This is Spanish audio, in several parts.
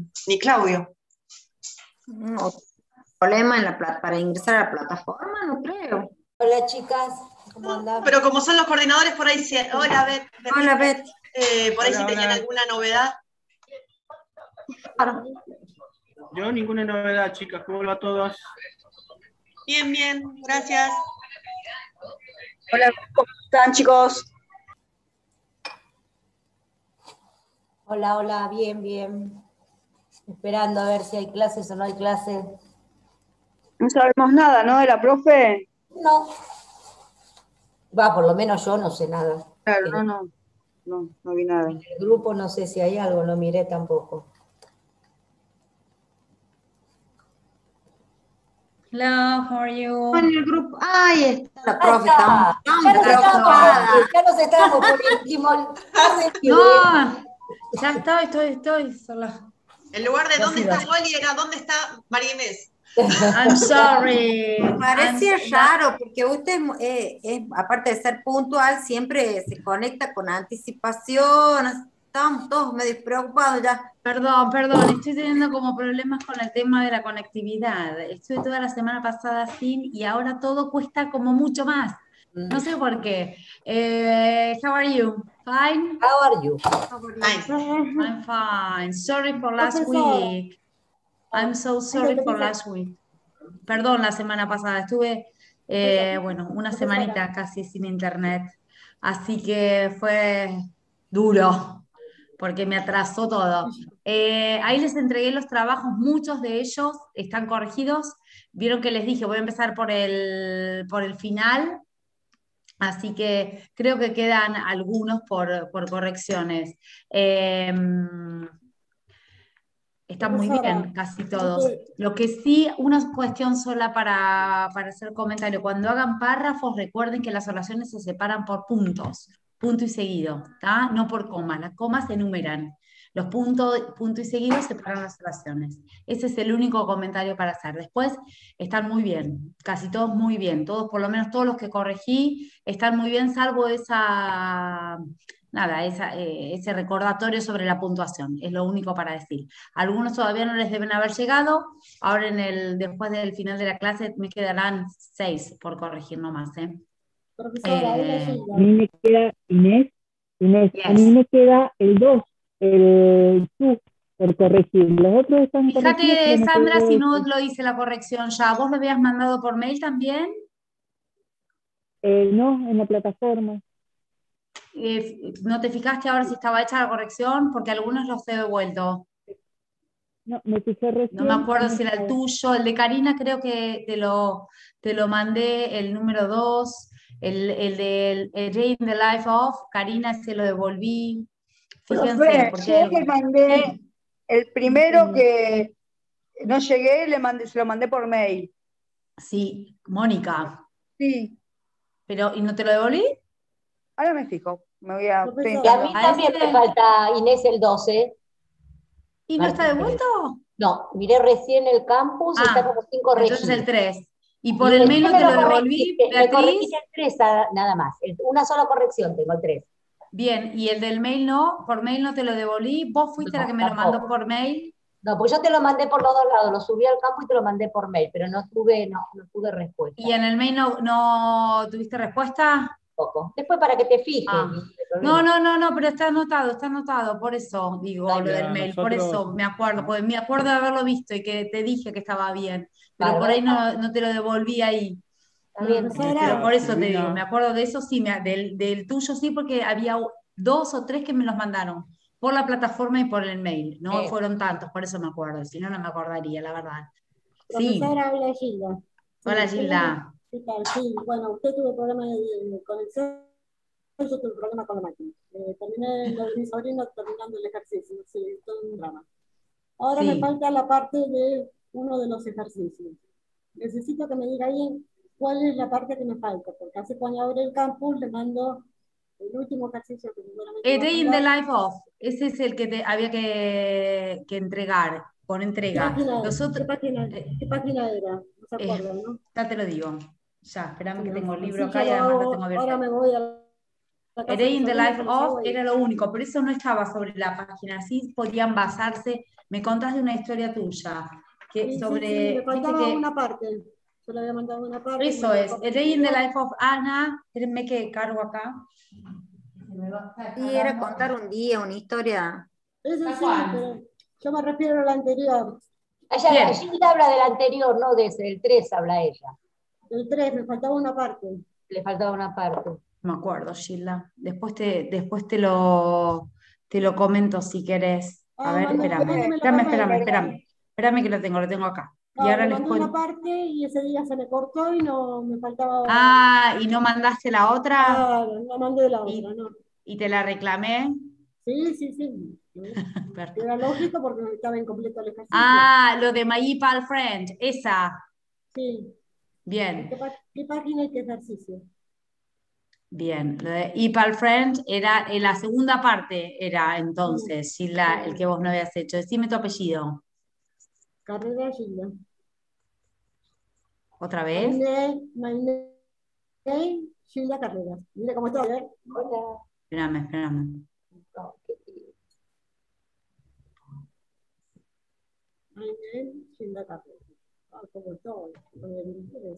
ni Claudio. No, problema para ingresar a la plataforma, no creo. Hola chicas, ¿cómo andan? Pero como son los coordinadores, por ahí sí. Hola, Beth. Hola, Beth. Por ahí sí tenían alguna novedad. Claro. Yo ninguna novedad, chicas. ¿Cómo va a todos? Bien, bien, gracias. Hola, ¿cómo están, chicos? Hola, hola, bien, bien. Esperando a ver si hay clases o no hay clases. No sabemos nada, ¿no? De la profe. No. Va, por lo menos yo no sé nada. Claro, no vi nada. En el grupo no sé si hay algo, no miré tampoco. Hello, how are you? En el grupo, ahí está la profe, está. Ya nos estábamos poniendo No, ya estoy sola. En lugar de dónde está Wally, era dónde está María Inés. I'm sorry. Parece raro, porque usted, aparte de ser puntual, siempre se conecta con anticipación. Estamos todos medio preocupados ya. Perdón, estoy teniendo como problemas con el tema de la conectividad. Estuve toda la semana pasada sin y ahora todo cuesta como mucho más. No sé por qué. How are you? Fine? How are you? I'm fine. Sorry for last week. I'm so sorry for last week. Perdón, la semana pasada estuve, una semanita casi sin internet. Así que fue duro, porque me atrasó todo. Ahí les entregué los trabajos, muchos de ellos están corregidos. Vieron que les dije, voy a empezar por el final. Así que creo que quedan algunos por correcciones. Están muy bien, casi todos. Lo que sí, una cuestión sola para hacer comentario. Cuando hagan párrafos, recuerden que las oraciones se separan por puntos, punto y seguido, ¿tá? No por comas. Las comas se enumeran. Los punto y seguido separan las oraciones. Ese es el único comentario para hacer. Después están muy bien, casi todos muy bien. Todos, por lo menos todos los que corregí, están muy bien, salvo ese recordatorio sobre la puntuación. Es lo único para decir. Algunos todavía no les deben haber llegado. Ahora después del final de la clase me quedarán 6 por corregir nomás. Profesora, a mí me queda Inés, yes. A mí me queda el 2, el tú, por corregir. Los otros están corregidos. Fíjate, Sandra, si no lo hice la corrección ya. ¿Vos lo habías mandado por mail también? No, en la plataforma. ¿No te fijaste ahora si estaba hecha la corrección? Porque algunos los he devuelto. No, me fijé recién. No me acuerdo si era el tuyo. El de Karina creo que te lo mandé, el número 2. El del Day in the Life of, Karina se lo devolví. Fíjense, Yo le mandé el primero que no llegué, se lo mandé por mail. Sí, Mónica. Sí. Pero, ¿y no te lo devolví? Ahora me fijo. Me voy a... Y a mí también me falta, Inés, el 12. ¿Y no está devuelto? No, miré recién el campus y está como sin corregir. Entonces el 3. Y por el mail no te lo devolví, Me corregiste el 3 nada más. Una sola corrección tengo, el 3. Bien, y el del mail no, por mail no te lo devolví. ¿Vos fuiste la que me lo mandó por mail? No, pues yo te lo mandé por los dos lados, lo subí al campo y te lo mandé por mail, pero no tuve respuesta. ¿Y en el mail no tuviste respuesta? Poco. Después para que te fijes. No, pero está anotado, por eso digo lo del mail, por eso me acuerdo, porque me acuerdo de haberlo visto y que te dije que estaba bien, pero por ahí no te lo devolví ahí. Pero por eso te digo, me acuerdo de eso, sí, del tuyo sí, porque había 2 o 3 que me los mandaron por la plataforma y por el mail, no fueron tantos, por eso me acuerdo, si no, no me acordaría, la verdad. Profesora, habla Gilda. Hola, Gilda. ¿Qué tal? Sí, bueno, usted tuvo problemas de conexión, yo tuve problemas con la máquina. Terminé lo de mi sobrino terminando el ejercicio, sí, todo un drama. Ahora me falta la parte de uno de los ejercicios. Necesito que me diga bien cuál es la parte que me falta, porque hace cuando abre el campus le mando el último ejercicio que seguramente Day in the Life of, ese es el que había que entregar, con entrega. ¿Qué página era? No se acuerdan, ¿no? Ya te lo digo. Ya, esperame que tengo el libro acá y además lo tengo abierto. Ahora me voy a La casa A Day de in the Sabrina Life con los of abuelos. era lo único, pero eso no estaba sobre la página, así podían basarse. Me contás de una historia tuya, que Sí, sobre, sí, me viste faltaba que una parte. Yo le había mandado una parte. eso mandé es, A copia Day in the anterior. Life of Anna, espérenme que cargo acá. Se me va a estar Sí, era cargando. contar un día, una historia. Eso ¿A sí, cuál? pero yo me refiero a la anterior. Ella habla del anterior, no de ese, del 3 habla ella. El 3, me faltaba una parte. Le faltaba una parte. No me acuerdo, Gilda. Después te lo comento si querés. A ver, espérame. Espérame que lo tengo acá. Y ahora Le les mandé cuento. una parte y ese día se me cortó y no me faltaba. Ah, ¿y no mandaste la otra? Claro, no mandé la otra, no. ¿Y te la reclamé? Sí, sí, sí. Era lógico porque estaba incompleto el ejercicio. Ah, lo de My Pal Friend, esa. Sí. Bien, ¿Qué página y qué ejercicio? bien. Lo de Ipal Friend era en la segunda parte, era entonces, Gilda, el que vos no habías hecho. Decime tu apellido. Carrera Gilda. ¿Otra vez? My name, Gilda Carrera. Mira cómo estoy, ¿eh? Hola. Espérame. No, My name, Gilda Carrera. Ah, cómo estoy. Con el inglés.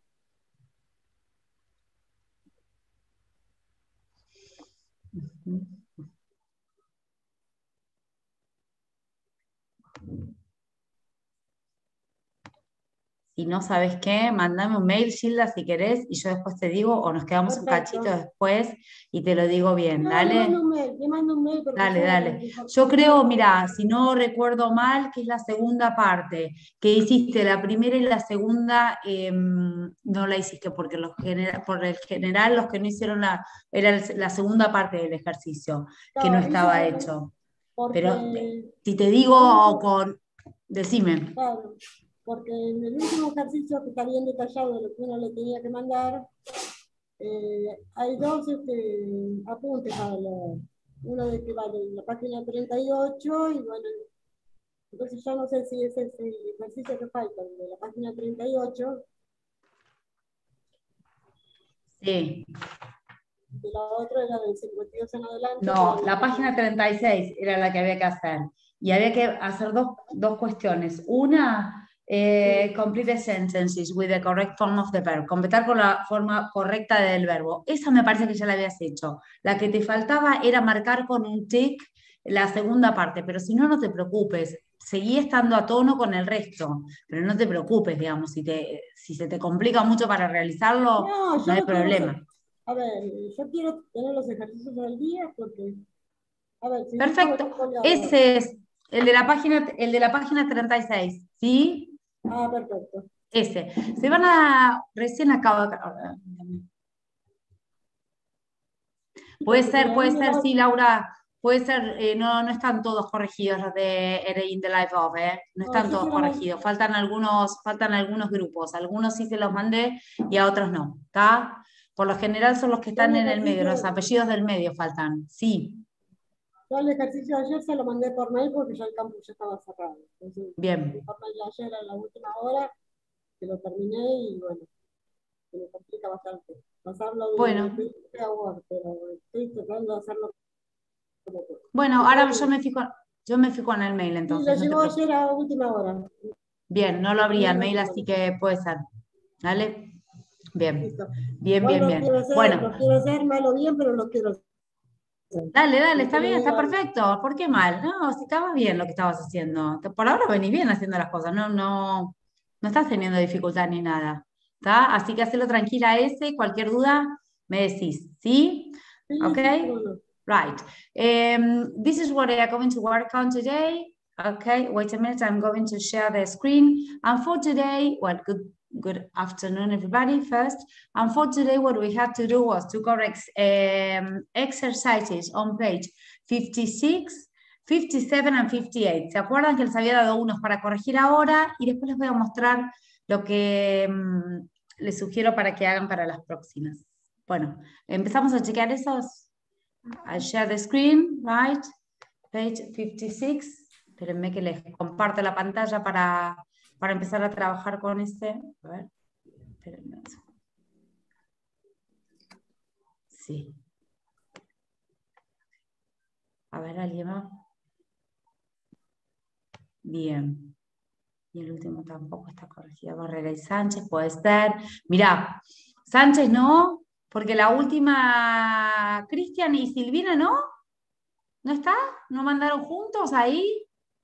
Si no sabes qué, mandame un mail, Gilda, si querés, y yo después te digo, o nos quedamos un Perfecto. cachito después y te lo digo bien, No, dale. le mando un mail. Porque Dale. Yo creo, mira, si no recuerdo mal, que es la segunda parte, que hiciste la primera y la segunda, no la hiciste porque por el general los que no hicieron era la segunda parte del ejercicio, que no Claro, estaba hecho. Pero porque, si te digo decime. claro, porque en el último ejercicio que está bien detallado de lo que uno le tenía que mandar, hay dos apuntes para leer. Uno de que va de la página 38 y bueno, entonces ya no sé si ese es el ejercicio que falta, el de la página 38, Sí. y la otra era del 52 en adelante. No, la página 36 era la que había que hacer. Y había que hacer dos cuestiones. Una, complete sentences with the correct form of the verb. Completar con la forma correcta del verbo. Esa me parece que ya la habías hecho. La que te faltaba era marcar con un tick la segunda parte, pero si no, no te preocupes. Seguí estando a tono con el resto, pero no te preocupes, digamos, si se te complica mucho para realizarlo, No, yo no hay no quiero problema. a ver, yo quiero tener los ejercicios al día porque, a ver, si Perfecto. Ese es el de la página 36, ¿sí? Ah, perfecto. Ese. Recién acabo de... Puede ser, sí, Laura, puede ser, no están todos corregidos los de A Day in the Life of, no están todos corregidos, faltan algunos grupos, algunos sí se los mandé y a otros no, ¿está? Por lo general son los que están en el medio, los apellidos del medio faltan, sí. Yo el ejercicio de ayer se lo mandé por mail porque ya el campus ya estaba cerrado. Entonces, Bien. por mail ayer a la última hora, que lo terminé y bueno, se me complica bastante. Pasarlo de bueno. a Word, pero estoy tratando de hacerlo como puedo. Bueno, ahora yo me fijo en el mail entonces. Sí, lo llegó ayer a última hora. Bien, no lo abría el mail, así que puede ser. ¿Vale? Bien. Listo. Bien. Bueno. Lo quiero hacer mal o bien, pero lo quiero hacer. Dale, está bien, está perfecto. ¿Por qué mal? No, si estaba bien lo que estabas haciendo. Por ahora venís bien haciendo las cosas, no estás teniendo dificultad ni nada. ¿Está? Así que hacelo tranquila cualquier duda me decís, ¿sí? Okay? Right. This is what I am going to work on today. Okay, wait a minute, I'm going to share the screen. And for today, well, good afternoon, everybody, first. And for today, what we had to do was to correct exercises on page 56, 57 and 58. ¿Se acuerdan que les había dado unos para corregir ahora? Y después les voy a mostrar lo que les sugiero para que hagan para las próximas. Bueno, empezamos a chequear esos. I share the screen, right? Page 56. Espérenme que les comparto la pantalla para empezar a trabajar con este. A ver, espérenme. Sí. A ver, ¿alguien más? Bien. Y el último tampoco está corregido. Barrera y Sánchez, puede ser. Mirá, Sánchez no, porque la última, Cristian y Silvina, ¿no? ¿No está? ¿No mandaron juntos ahí?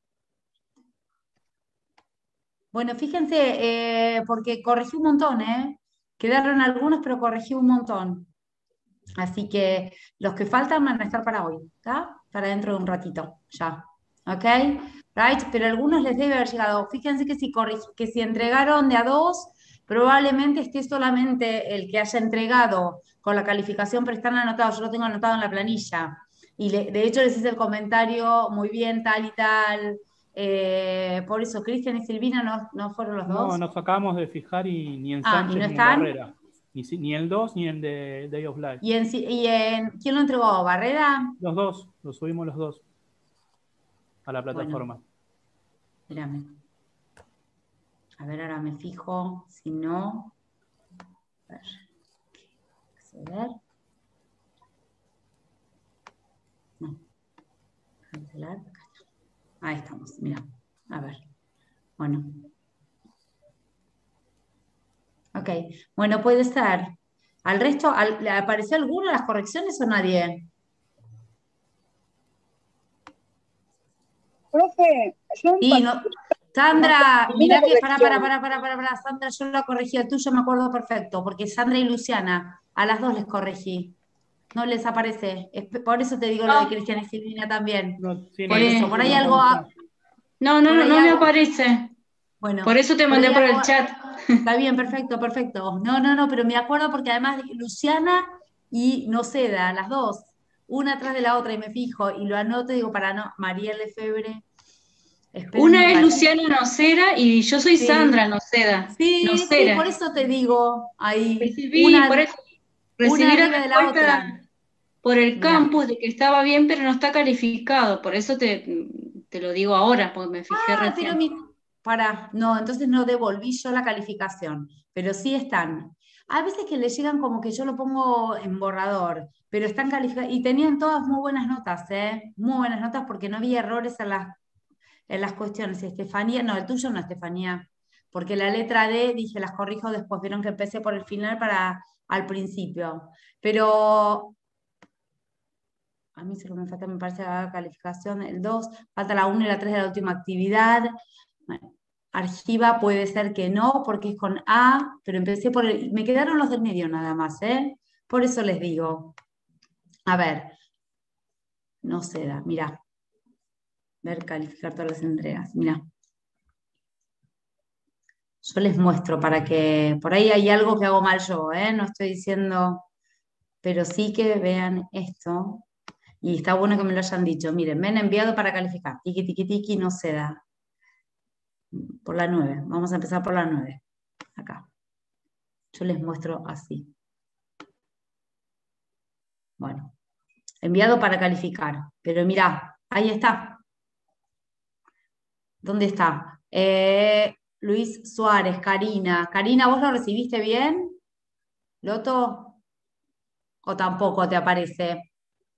Bueno, fíjense, porque corregí un montón, ¿eh? Quedaron algunos, pero corregí un montón. Así que los que faltan van a estar para hoy, ¿está? Para dentro de un ratito, ya. ¿Ok? Right? Pero a algunos les debe haber llegado. Fíjense que que si entregaron de a 2, probablemente esté solamente el que haya entregado con la calificación, pero están anotados. Yo lo tengo anotado en la planilla. Y de hecho les hice el comentario, muy bien, tal y tal. Por eso, Cristian y Silvina no fueron los No, dos. nos acabamos de fijar y ni en ¿y Sánchez no ni en están? Barrera. Ni el 2 ni el de Day of Life. ¿Quién lo entregó? ¿Barrera? Los dos, los subimos los dos a la Bueno, plataforma. espérame. A ver, ahora me fijo. Si no. A ver. Acceder. No. Cancelar. Acá está. Ahí estamos, mira. A ver. Bueno. Ok. Bueno, puede ser. ¿Al resto le apareció alguno las correcciones o nadie? Profe, yo Sí, no. Sandra, ninguna mirá que, corrección. Sandra, yo la corregí, el tuyo me acuerdo perfecto, porque Sandra y Luciana, a las dos les corregí. No les aparece. Por eso te digo lo de No, Cristian y Silvina también. No, sí, Por no, eso, por ahí no algo, apareció. no me aparece. bueno, Por eso te por mandé ahí por algo, el chat. está bien, perfecto, perfecto. No, pero me acuerdo porque además Luciana y Noceda, las dos, una atrás de la otra, y me fijo, y lo anoto y digo, para no, María Lefebvre, esperen un Una es ratito. Luciana Nocera y yo soy Sí, Sandra Noceda. sí, por Nocera. eso te digo, ahí, Por eso, una recibí la arriba de la respuesta otra. por el Mira. campus de que estaba bien, pero no está calificado. Por eso te lo digo ahora, porque me fijé Ah, pero recién. no, entonces no devolví yo la calificación, pero sí están. A veces que le llegan como que yo lo pongo en borrador, pero están calificadas y tenían todas muy buenas notas, ¿eh? Muy buenas notas porque no había errores en las cuestiones. Estefanía, no, el tuyo no, Estefanía, porque la letra D, dije, las corrijo después, vieron que empecé por el final para al principio. Pero a mí solo me falta, me parece, la calificación, el 2, falta la 1 y la 3 de la última actividad. Bueno, Argiva puede ser que no, porque es con A, pero empecé por me quedaron los del medio nada más, ¿eh? Por eso les digo. A ver, no se da, mirá. Ver, calificar todas las entregas, mirá. Yo les muestro para que, por ahí hay algo que hago mal yo, ¿eh? No estoy diciendo, pero sí que vean esto. Y está bueno que me lo hayan dicho. Miren, me han enviado para calificar. Tiki, tiki, tiki, no se da. Por la 9. Vamos a empezar por la 9. Acá. Yo les muestro así. Bueno. Enviado para calificar. Pero mirá, ahí está. ¿Dónde está? Luis Suárez, Karina. Karina, ¿vos lo recibiste bien? ¿Loto? ¿O tampoco te aparece?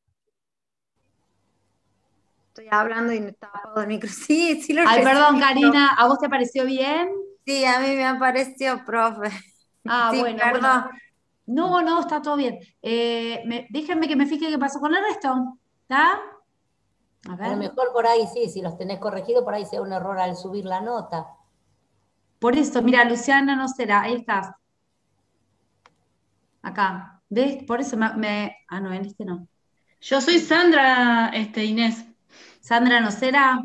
Estoy hablando y no estaba apagado el micro. Sí, sí lo Ay, perdón, recibí, Karina, ¿a vos te pareció bien? sí, a mí me apareció, profe. Ah, Sí, bueno. perdón. No, está todo bien. Déjenme que me fije qué pasó con el resto. ¿Está? A A ver. lo mejor por ahí sí, si los tenés corregidos, por ahí sea un error al subir la nota. Por eso, mira, Luciana no será. Ahí estás. Acá. ¿Ves? Por eso Ah, no, en este no. Yo soy Sandra, Inés. ¿Sandra no será?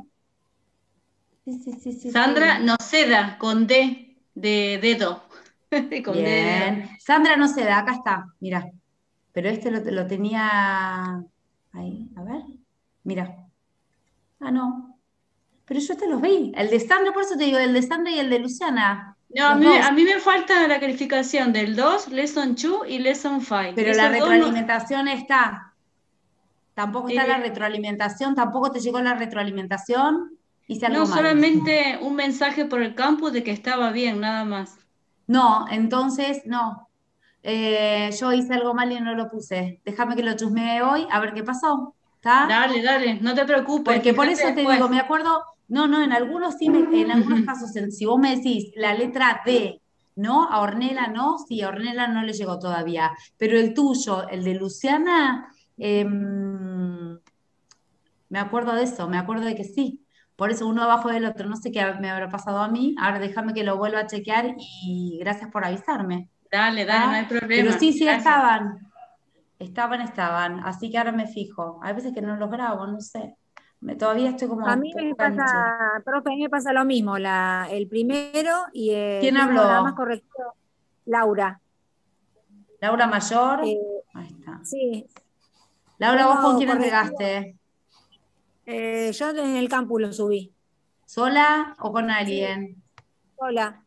Sí. Sandra Noceda, con D de dedo. Con D de dedo. Bien. Sandra no será, acá está. Mira. Pero este lo tenía ahí. A ver. Mira. Ah, no. Pero yo te los vi. El de Sandra, por eso te digo, el de Sandra y el de Luciana. No, Los dos. a mí me falta la calificación del 2, Lesson 2 y Lesson 5. Pero la retroalimentación está. Tampoco está la retroalimentación, tampoco te llegó la retroalimentación. Hice algo No, mal. solamente un mensaje por el campus de que estaba bien, nada más. No, entonces no. Yo hice algo mal y no lo puse. Déjame que lo chusmee hoy, a ver qué pasó. ¿Está? Dale, no te preocupes. Porque por eso te después. digo, me acuerdo, no, en algunos sí, en algunos casos, si vos me decís la letra D, ¿no? A Ornella no, sí, a Ornella no le llegó todavía. Pero el tuyo, el de Luciana, me acuerdo de eso, me acuerdo de que sí. Por eso uno abajo del otro, no sé qué me habrá pasado a mí. Ahora déjame que lo vuelva a chequear y gracias por avisarme. Dale, no hay Pero problema. sí, Gracias. estaban. Así que ahora me fijo. Hay veces que no los grabo, no sé. Todavía estoy como A mí un me poco caniche. pasa, profe, a mí me pasa lo mismo, el primero y ¿Quién tengo nada más habló? corregido Laura. ¿Laura Mayor? Eh, Ahí está. sí, Laura, ¿vos con tengo quién corregido. entregaste? Yo en el campus lo subí. ¿Sola o con Sí, alguien? sola.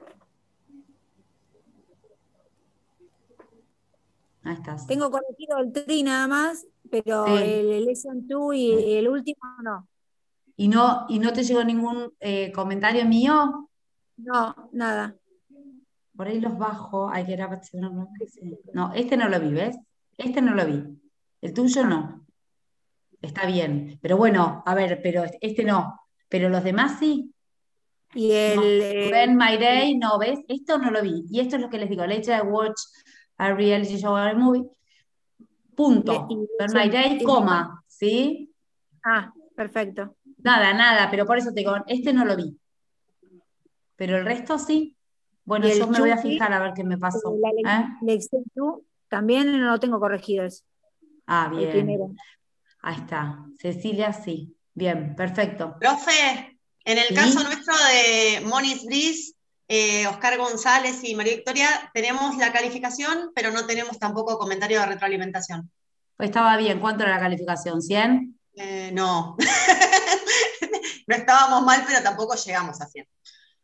Ahí estás. Tengo corregido el tri nada más, pero Sí. el lesson 2 y el último no. ¿Y no te llegó ningún comentario mío? No, nada. Por ahí los bajo. Ay, que era no, este no lo vi, ¿ves? Este no lo vi. El tuyo no. Está bien. Pero bueno, a ver, pero este no. Pero los demás sí. Y No. When My Day, no, ¿ves? Esto no lo vi. Y esto es lo que les digo. Later I watch a reality show or a movie. Punto. When My Day, coma. ¿Sí? Ah, perfecto. Nada. Pero por eso te digo, este no lo vi. Pero el resto sí. Bueno, Y el yo me voy a Chucky, fijar a ver qué me pasó. la lección 2 también no lo tengo corregido eso. Ah, El primero. bien. Ahí está. Cecilia, sí. Bien, perfecto. Profe, en el ¿Sí? caso nuestro de Moniz Briz, Oscar González y María Victoria, tenemos la calificación, pero no tenemos tampoco comentario de retroalimentación. Estaba bien. ¿Cuánto era la calificación? ¿100? No. No estábamos mal, pero tampoco llegamos a 100.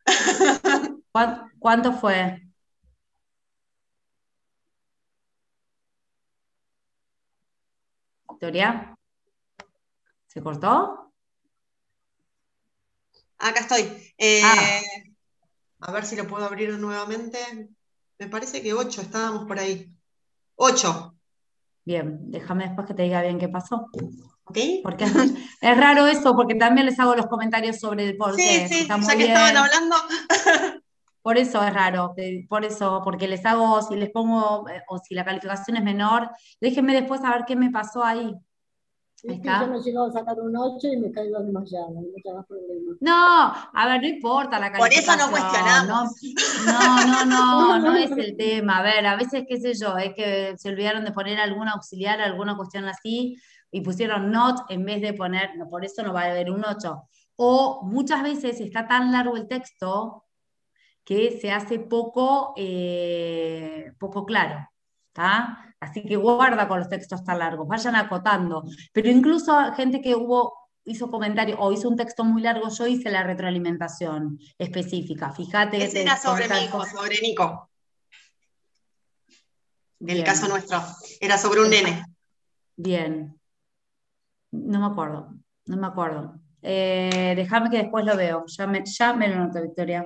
¿Cuánto fue? Victoria, ¿se cortó? Acá estoy. A ver si lo puedo abrir nuevamente. Me parece que 8, estábamos por ahí. 8. Bien, déjame después que te diga bien qué pasó. ¿Ok? Porque es raro eso, porque también les hago los comentarios sobre el por qué. Sí, Está ya muy que estaban bien. hablando. Por eso es raro, por eso, porque les hago, si les pongo, o si la calificación es menor, déjenme después saber qué me pasó ahí. Es que yo me he llegado a sacar un 8 y me caigo desmayada, no te hagas problema. No, a ver, no importa la Por eso calificación. no cuestionamos. No es el tema. A ver, a veces, qué sé yo, es que se olvidaron de poner alguna auxiliar, alguna cuestión así, y pusieron not en vez de poner, no, por eso no va a haber un 8. O muchas veces está tan largo el texto que se hace poco claro. ¿Tá? Así que guarda con los textos tan largos, vayan acotando. Pero incluso gente que hizo comentarios o hizo un texto muy largo, yo hice la retroalimentación específica. Fíjate. Ese era sobre mi hijo, sobre Nico. Del Bien. caso nuestro. Era sobre un nene. Bien. No me acuerdo. Déjame que después lo veo. Ya me lo noto, Victoria.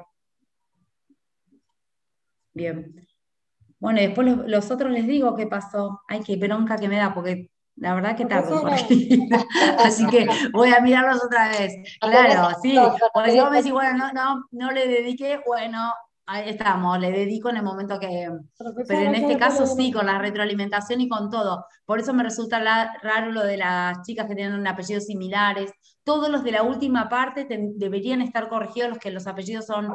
Bien. Bueno, y después los otros les digo qué pasó. Ay, qué bronca que me da, porque la verdad que tardo en corregir. Así que voy a mirarlos otra vez. Claro, sí. Porque si vos me decís, bueno, no le dediqué, bueno, ahí estamos, le dedico en el momento que... Pero en este caso sí, con la retroalimentación y con todo. Por eso me resulta raro lo de las chicas que tienen apellidos similares. Todos los de la última parte deberían estar corregidos, los que los apellidos son...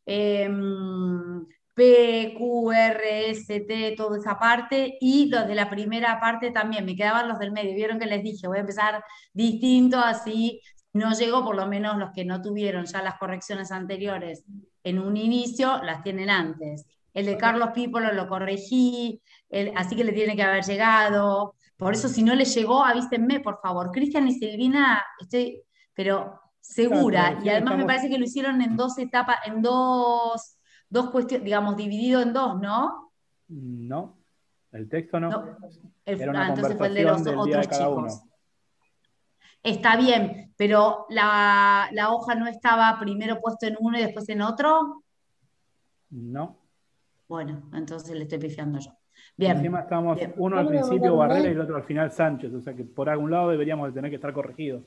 P, Q, R, S, T, toda esa parte, y los de la primera parte también, me quedaban los del medio, vieron que les dije, voy a empezar distinto, así no llego, por lo menos los que no tuvieron ya las correcciones anteriores en un inicio, las tienen antes. El de Carlos Pípolo lo corregí, así que le tiene que haber llegado, por eso si no le llegó, avísenme, por favor. Cristian y Silvina, estoy, pero segura, y además me parece que lo hicieron en 2 etapas, en dos cuestiones, digamos, dividido en 2, ¿no? No, el texto no. Era una entonces fue el de los conversación del día otros de cada chicos. uno. Está bien, pero la hoja no estaba primero puesto en uno y después en otro. No. Bueno, entonces le estoy pifiando yo. Bien. Encima estamos bien. uno al principio Barrera y el otro al final Sánchez, o sea que por algún lado deberíamos de tener que estar corregidos.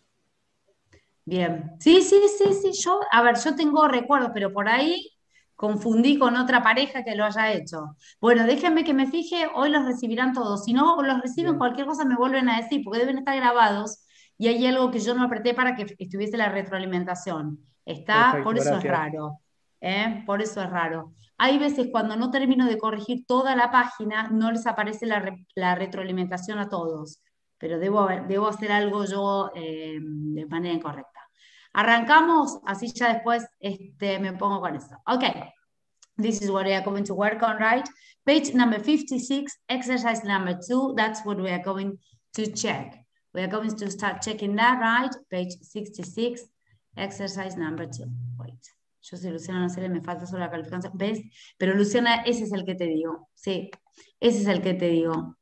Bien. Sí, yo, a ver, yo tengo recuerdos, pero por ahí confundí con otra pareja que lo haya hecho. Bueno, déjenme que me fije, hoy los recibirán todos. Si no los reciben, Bien. cualquier cosa me vuelven a decir, porque deben estar grabados y hay algo que yo no apreté para que estuviese la retroalimentación. Está, Perfecto, por eso gracias. es raro. Por eso es raro. Hay veces cuando no termino de corregir toda la página, no les aparece la retroalimentación a todos, pero debo hacer algo yo de manera incorrecta. Arrancamos, así ya después me pongo con eso. Okay, this is what we are going to work on, right? Page number 56, exercise number 2, that's what we are going to check. We are going to start checking that, right? Page 66, exercise number 2. Wait. Yo soy Luciana, no sé, me falta solo la calificación. ¿Ves? Pero Luciana, ese es el que te digo. Sí, ese es el que te digo.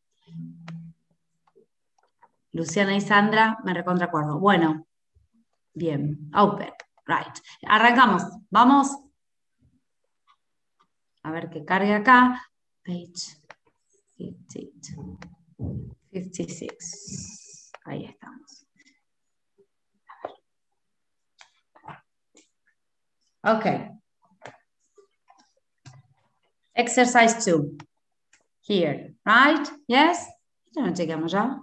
Luciana y Sandra, me recontracuerdo. Bueno, bien. Open. Right. Arrancamos. Vamos. A ver qué cargue acá. Page 56. Ahí estamos. Okay. Exercise 2. Here, right? Yes? Ya no chequeamos ya.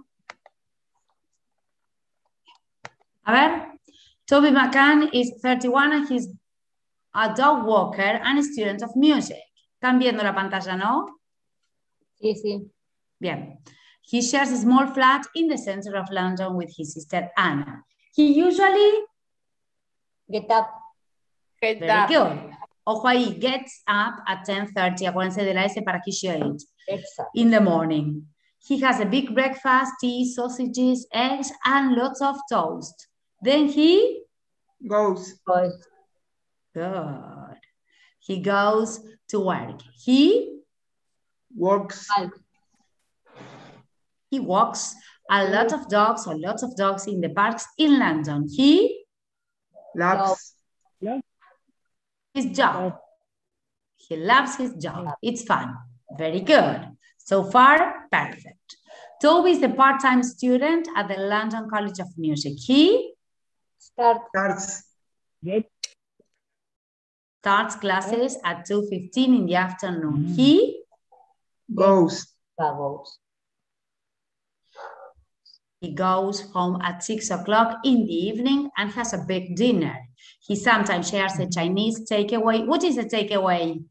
A ver. Toby McCann is 31 and he's a dog walker and a student of music. ¿Están viendo la pantalla, no? Sí, sí. Bien. He shares a small flat in the center of London with his sister Anna. He usually Get up. Very good. Ojo ahí, gets up at 10:30. Acuérdense de la S para que she ate. In the morning. He has a big breakfast, tea, sausages, eggs, and lots of toast. Then he goes. Good. He goes to work. He walks. He walks a lot of dogs or lots of dogs in the parks in London. He loves his job. He loves his job. It's fun. Very good. So far, perfect. Toby is a part-time student at the London College of Music. He starts classes at 2:15 in the afternoon. He goes. He goes home at 6 o'clock in the evening and has a big dinner. He sometimes shares a Chinese takeaway. What is a takeaway?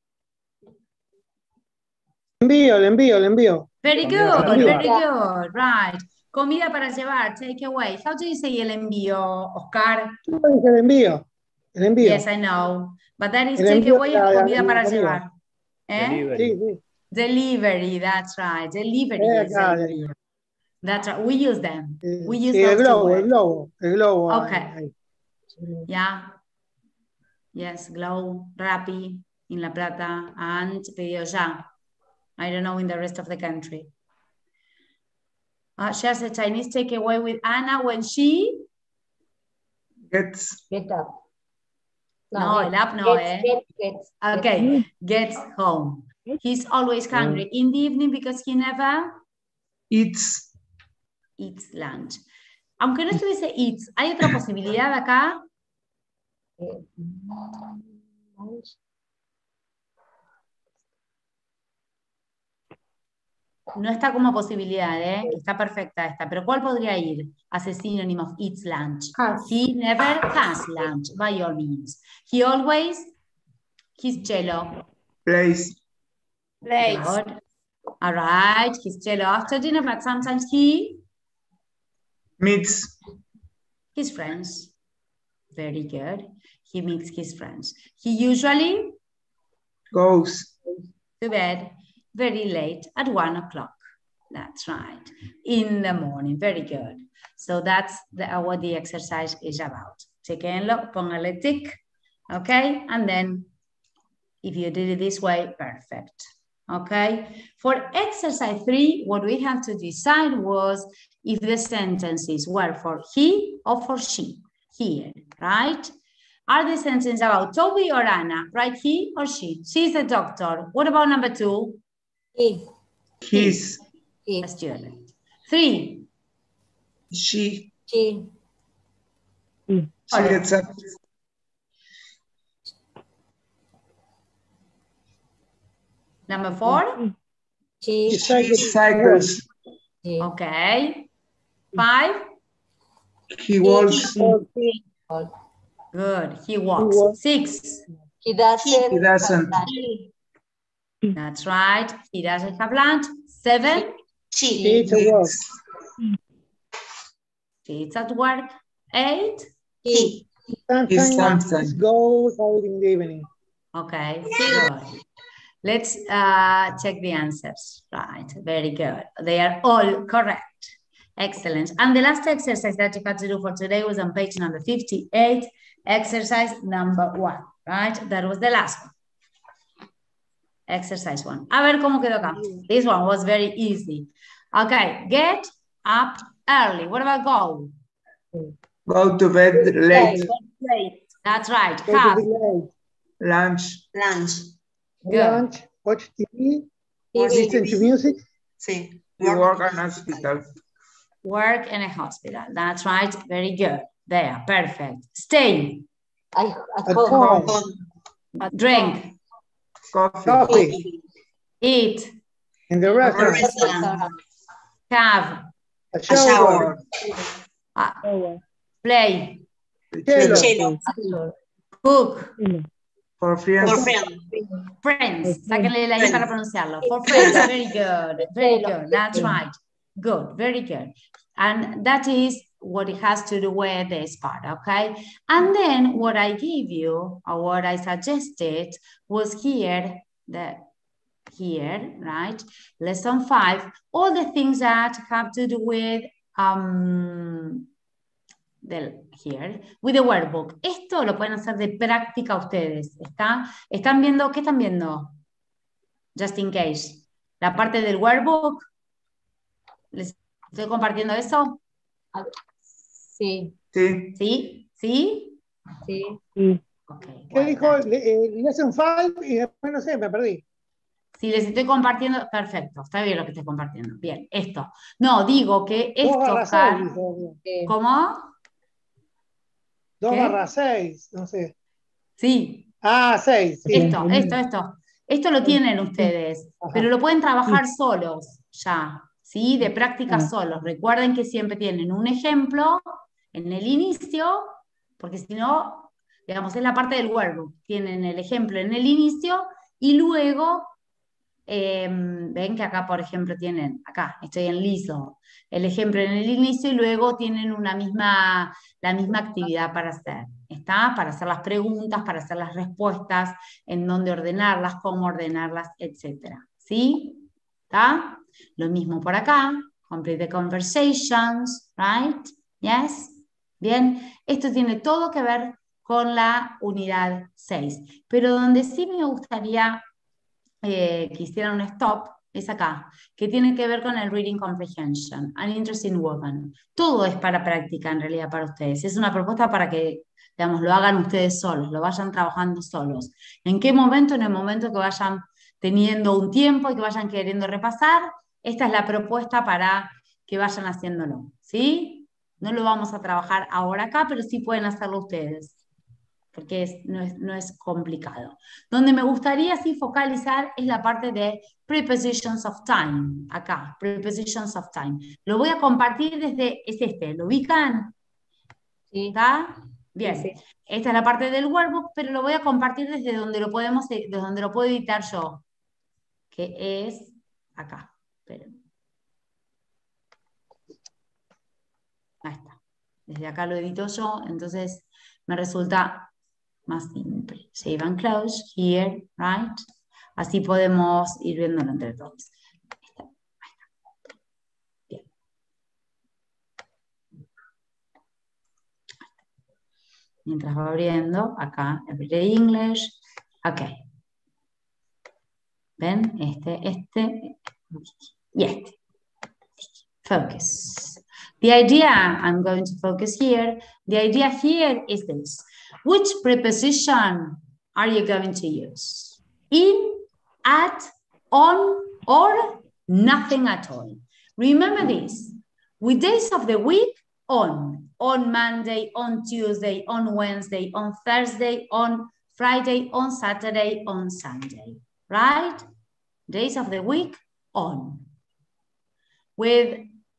Le envío. Very good, very good, right. Comida para llevar, takeaway. How do you say el envío, Oscar? El envío. Yes, I know. But that is takeaway o comida para llevar. Delivery. Sí. Delivery, that's right. Delivery. That's right. We use them. We use el those globo. Okay. Yeah. Yes, Glow, Rappi, in La Plata, and Pedido Ya. I don't know in the rest of the country. Shares a Chinese takeaway with Anna when she Get up. Okay, gets home. He's always hungry in the evening because he never eats lunch. Aunque no estuviese eats, ¿hay otra posibilidad acá? No está como posibilidad, está perfecta esta, pero ¿cuál podría ir? As a synonym of eats lunch. He never has lunch, by all means. He always, he's cello. Plays. Good. All right, he's cello after dinner, but sometimes he meets his friends. Very good. He meets his friends. He usually goes to bed very late at 1 o'clock. That's right. In the morning. Very good. So that's what the exercise is about. Chequenlo, póngale tick. Okay. And then if you did it this way, perfect. Okay. For exercise 3, what we have to decide was if the sentences were for he or for she. Here, right? Are the sentences about Toby or Anna? Right? He or she? She's a doctor. What about number 2? He. His. Student. 3. She. She. She gets up. Number 4. She cycles. Okay. 5. He walks. Good. He walks. 6. He doesn't. He doesn't. That's right. He doesn't have lunch. 7. She. She's at work. 8. He. Sometimes goes out in the evening. Okay. Good. Let's check the answers. Right. Very good. They are all correct. Excellent. And the last exercise that you had to do for today was on page number 58, exercise number 1. Right? That was the last one. Exercise 1. A ver cómo quedó acá. This one was very easy. Okay. Get up early. What about go? Go to bed late. That's right. Have Lunch. Good. Lunch, watch TV, listen to music. Sí. You work in a hospital. Work in a hospital. That's right. Very good. There. Perfect. Stay. At home. Drink. Coffee. Eat. In the restaurant. Have. A shower. Play. Cello. Cook. For friends. For friends. Friends. Sáquenle la I para pronunciarlo. For friends. Very good. Very good. That's right. Good. Very good. And that is what it has to do with this part, okay? And then what I gave you, or what I suggested, was here, right? Lesson 5, all the things that have to do with with the workbook. Esto lo pueden hacer de práctica ustedes. ¿Están viendo? ¿Qué están viendo? Just in case. La parte del workbook. ¿Les estoy compartiendo eso? Sí. Sí. ¿Sí? ¿Sí? Sí. Okay, ¿Qué dijo? Lesson 5 y después no sé, me perdí. Si les estoy compartiendo, perfecto, está bien lo que estoy compartiendo. Bien, esto. No, digo que esto, ¿cómo? 2/6, no sé. Sí. 6. Sí. Esto lo tienen ustedes, pero lo pueden trabajar solos ya, ¿sí? De práctica solos. Recuerden que siempre tienen un ejemplo en el inicio, porque si no, digamos, es la parte del workbook. Tienen el ejemplo en el inicio y luego, ven que acá, por ejemplo, tienen, acá, estoy en liso, el ejemplo en el inicio y luego tienen la misma actividad para hacer. ¿Está? Para hacer las preguntas, para hacer las respuestas, en dónde ordenarlas, cómo ordenarlas, etc. ¿Sí? ¿Está? Lo mismo por acá. Complete the conversations, right? Yes? Bien. Esto tiene todo que ver con la unidad 6. Pero donde sí me gustaría que hicieran un stop es acá, que tiene que ver con el reading comprehension, an interesting woman. Todo es para práctica en realidad para ustedes. Es una propuesta para que, digamos, lo hagan ustedes solos, lo vayan trabajando solos. ¿En qué momento? En el momento que vayan teniendo un tiempo y que vayan queriendo repasar, esta es la propuesta para que vayan haciéndolo, ¿sí? No lo vamos a trabajar ahora acá, pero sí pueden hacerlo ustedes, porque no es complicado. Donde me gustaría sí focalizar es la parte de prepositions of time, acá, prepositions of time. Lo voy a compartir desde, ¿lo ubican? Sí. ¿Está? Bien, sí. Esta es la parte del workbook, pero lo voy a compartir desde donde lo puedo editar yo, que es acá. Esperen. Ahí está. Desde acá lo edito yo, entonces me resulta más simple. Save and close, here, right? Así podemos ir viéndolo entre todos. Ahí está. Bien. Mientras va abriendo, acá, Everyday English. Ok. ¿Ven? Este y este. Focus. The idea, I'm going to focus here. The idea here is this. Which preposition are you going to use? In, at, on, or nothing at all. Remember this, with days of the week, on Monday, on Tuesday, on Wednesday, on Thursday, on Friday, on Saturday, on Sunday, right? Days of the week, on. With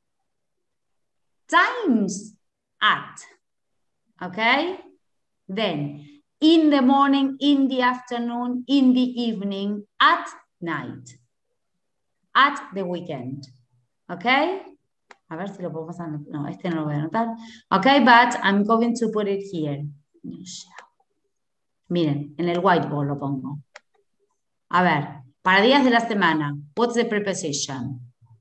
times at, okay? Then in the morning, in the afternoon, in the evening, at night, at the weekend, okay? A ver si lo puedo pasar. No, este no lo voy a anotar. Okay, but I'm going to put it here. Miren, en el whiteboard lo pongo. A ver, para días de la semana, what's the preposition?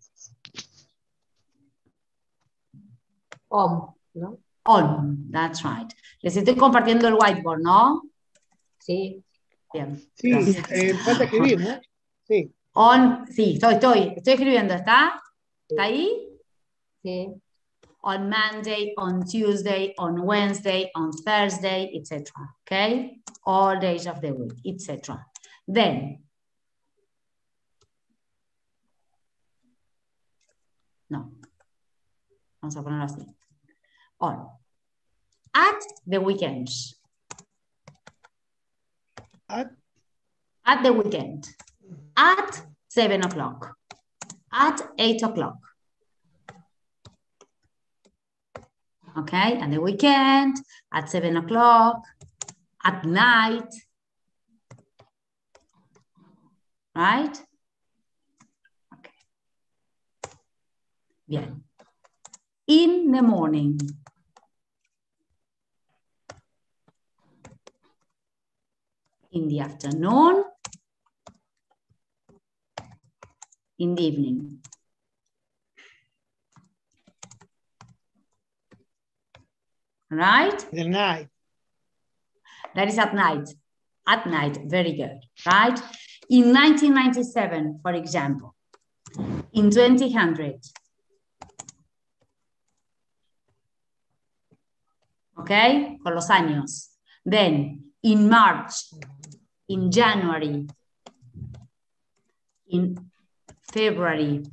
On, ¿no? On, that's right. Les estoy compartiendo el whiteboard, ¿no? Sí. Bien. Sí, falta escribir, ¿no? Sí. On, sí, estoy escribiendo, ¿está? ¿Está ahí? Sí. On Monday, on Tuesday, on Wednesday, on Thursday, etc. Okay? All days of the week, etc. Then, no, vamos a ponerlo así. On. At the weekends. At the weekend. At 7 o'clock. At 8 o'clock. Okay, at the weekend, at 7 o'clock, at night, right? Okay. Bien. In the morning. In the afternoon. In the evening. Right? The night. That is at night. At night, very good, right? In 1997, for example, in 2000, okay, con los años. Then, in March, in January, in February.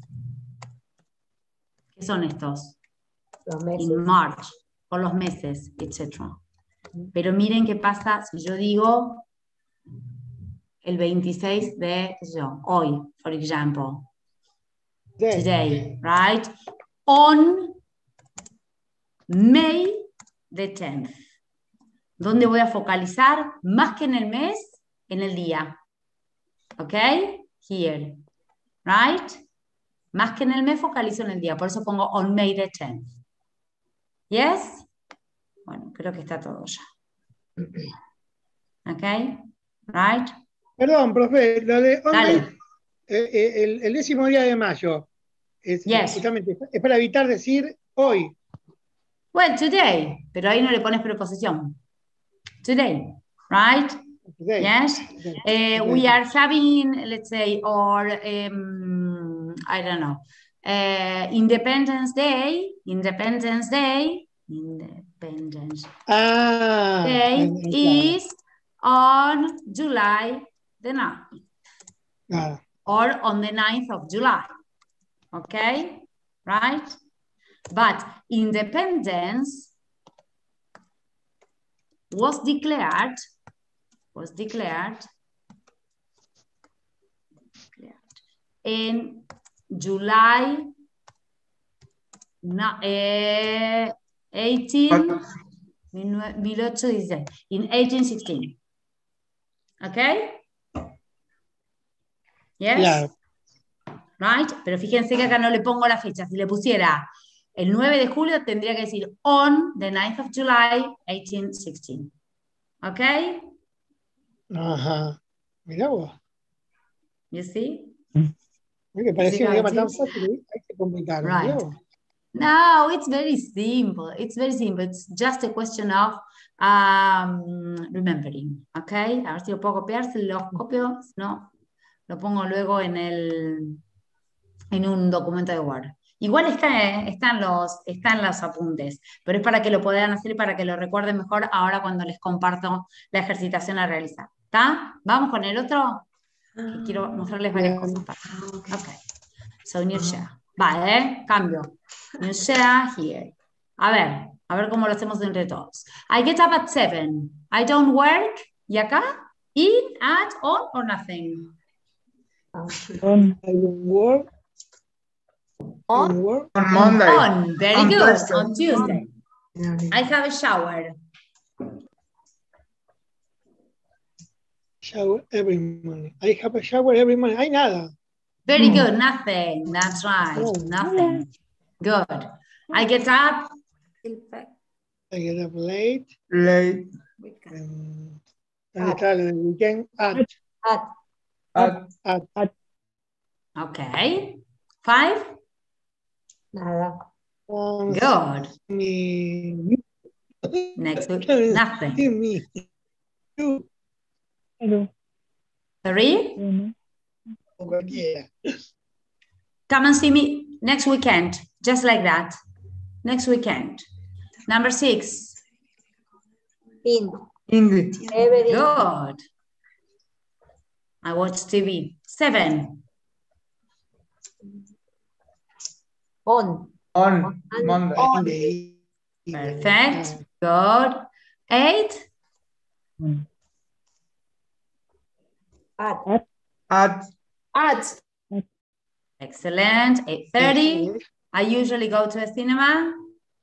¿Qué son estos? Los meses. In March. Por los meses, etc. Pero miren qué pasa si yo digo el 26 de, qué sé yo, hoy, for example. Today, right? On May the 10th. ¿Dónde voy a focalizar? Más que en el mes, en el día. ¿Ok? Here. Right? Más que en el mes, focalizo en el día. Por eso pongo on May the 10th. Yes? Bueno, creo que está todo ya. ¿Ok? Right? Perdón, profe, lo de Dale. el 10º día de mayo, justamente, es para evitar decir hoy. Well, today, pero ahí no le pones preposición. Today, right? Today. Yes? We are having, let's say, or, I don't know, Independence Day is on July the 9th. Or on the 9th of July. Okay? Right? But independence was declared in July 1816, in 1816. Okay? Yes? Claro. Right? Pero fíjense que acá no le pongo la fecha. Si le pusiera el 9 de julio, tendría que decir on the 9th of July, 1816. Okay? Ajá. Mirá vos. You see? Me parecía un idioma tan fácil, hay que complicarlo. Right. No, it's very simple. It's very simple. It's just a question of remembering. Okay? A ver si lo puedo copiar. Si lo copio, no, lo pongo luego en un documento de Word. Igual están los apuntes, pero es para que lo puedan hacer y para que lo recuerden mejor ahora cuando les comparto la ejercitación a realizar. ¿Está? ¿Vamos con el otro? Quiero mostrarles varias cosas. Okay. So new share. Vale, cambio. New share here. A ver cómo lo hacemos entre todos. I get up at 7. I don't work. ¿Y acá? In, at, on, or nothing? On, I don't work. On? On Monday. On, very On good. Thursday. On Tuesday. I have a shower. Shower every morning. I have a shower every morning. Hay nada. Very good, nothing. That's right, Oh. nothing. Good. I get up. I get up late. Late. ¿Dónde está lo del weekend? At. Okay. 5. Nada. Good. Me. Next week, nothing. Me. 3. Cualquiera. Come and see me next weekend, just like that. Next weekend. Number 6. In. Indy. Every. Good. I watch TV. 7. On. On Monday. Perfect. Good. 8. At. Excellent. 8:30. I usually go to a cinema.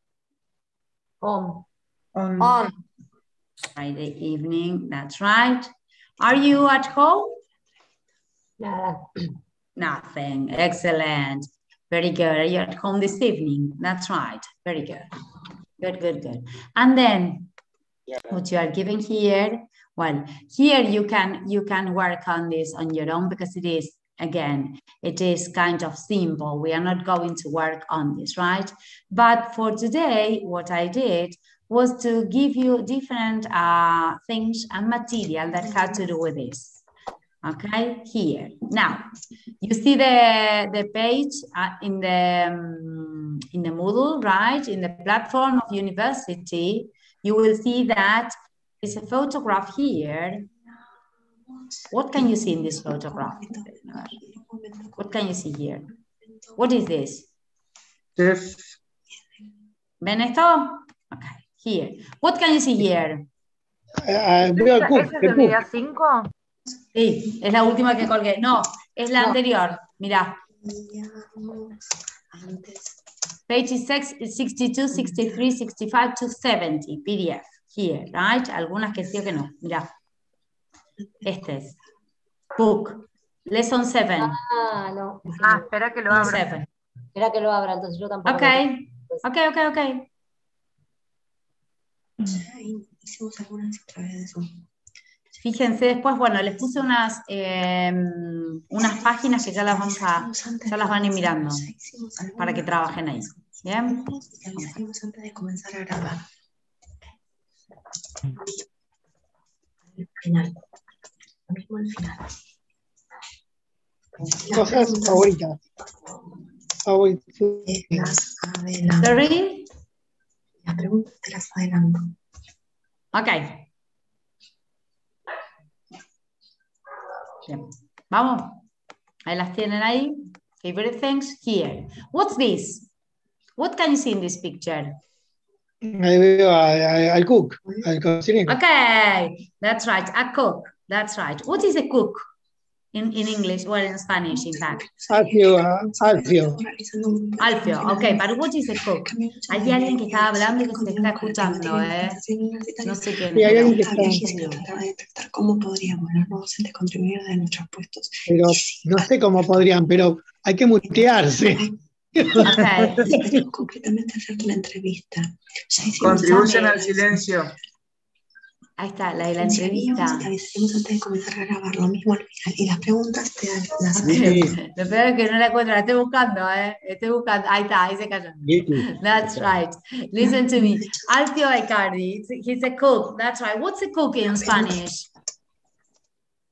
On. On. Friday evening. That's right. Are you at home? Nada. Nothing. Excellent. Very good. Are you at home this evening? That's right. Very good. Good. And then what you are giving here, well, here you can work on this on your own because it is kind of simple. We are not going to work on this, right? But for today, what I did was to give you different things and material that had to do with this. Okay, here. Now, you see the page in the Moodle, right? In the platform of university, you will see that there's a photograph here. What can you see in this photograph? What can you see here? What is this? Chef. ¿Ven esto? Okay, here. What can you see here? Veo el cook. ¿Ese es el día 5? Sí, es la última que colgué. No, es la anterior. Mira. Pages 62, 63, 65 to 70, PDF. Here, right? Algunas que sí o que no. Mira. Este es. Book. Lesson 7. No. Espera que lo abra. 7. Espera que lo abra, entonces yo tampoco. Ok. Hicimos algunas otra vez de eso. Fíjense después, bueno, les puse unas páginas que ya las van a ir mirando para que trabajen ahí. ¿Bien? Hicimos antes de comenzar a grabar. Al final. Lo mismo al final. Cosas favoritas. Sorry? Las preguntas te las adelanto. Ok. Bien. Vamos. Ahí las tienen ahí. Favorite things here. What's this? What can you see in this picture? Ahí veo al cook, al cocinero. Okay, that's right. A cook. That's right. What is a cook in English? Well, in Spanish, in fact. Alfio. Alfio, okay, but what is a cook? Hay alguien que está hablando y que se está escuchando, ¿eh? No sé quién. Sí, hay alguien que Trataba de detectar cómo podríamos los nuevos docentes contribuir desde nuestros puestos. Pero no sé cómo podrían, pero hay que mutearse. Okay. Concretamente hacer la entrevista. Contribuyen al silencio. Ahí está, la de la entrevista. Te avisamos antes de comenzar a grabar, lo mismo al final. Y las preguntas te dan las Lo peor es que no la encuentro, la estoy buscando, ¿eh? Estoy buscando. Ahí está, ahí se cayó. That's right. Listen to me. Alfio Icardi, he's a cook. That's right. What's a cook in Spanish?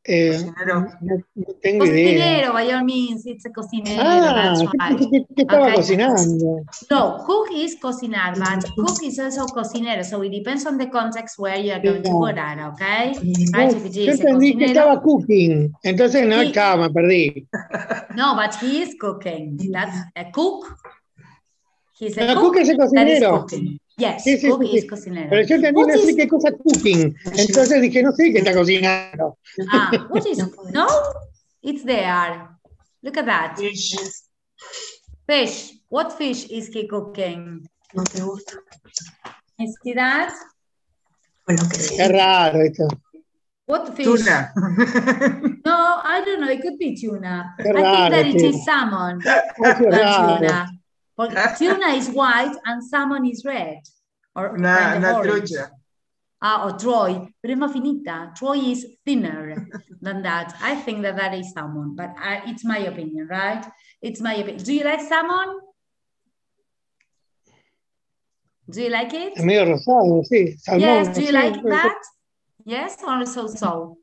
Cocinero. No tengo idea. Cocinero, by all means, it's a cocinero, Ah, that's right. ¿qué estaba Okay. cocinando? No, cook is cocinar, but cook is also cocinero, so it depends on the context where you are going to put that, okay? Right, if Yo it is a entendí que cocinero, estaba cooking, entonces no, chao, me perdí. no, but he is cooking. That's a cook. He's a No, cook cook es el that is cocinero. cooking. Yes, Sí, sí, cook sí, is sí. cocinero. Pero yo entendí What no sé is, qué cosa cooking. Entonces dije, no sé qué está cocinando. what is, no? It's there. Look at that. Fish. Fish. What fish is he cooking? You see that? Qué raro esto. What fish? Tuna. No, I don't know. It could be tuna. Qué I think raro, that it tío. is salmon, Ay, qué not raro. tuna. But tuna is white and salmon is red. Or kind of Una orange. trucha. Ah, o Troy, pero es más finita. Troy is thinner than that. I think that that is salmon, but it's my opinion, right? It's my opinion. Do you like salmon? Do you like it? Es medio rosado, sí. Salmón. Yes, do you sí, like puede ser. that? Yes, or so-so?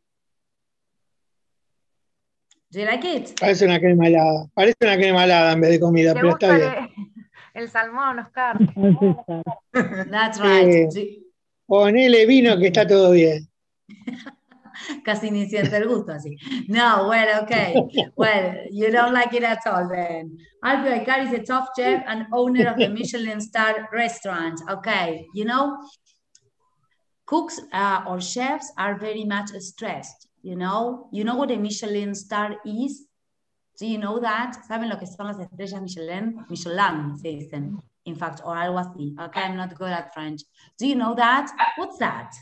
Do you like it? Parece una crema helada. Parece una crema helada en vez de comida, ¿Te pero está gusta bien. el salmón, Oscar? That's right. Ponele vino que está todo bien. Casi ni siente el gusto así. No, well, okay. Well, you don't like it at all then. Alfio Aikar is a top chef and owner of the Michelin star restaurant. Okay, you know, cooks or chefs are very much stressed, you know. You know what a Michelin star is? Do you know that? ¿Saben lo que son las estrellas Michelin? Michelin, se dicen. In fact, or algo así. Okay, I'm not good at French. Do you know that? What's that?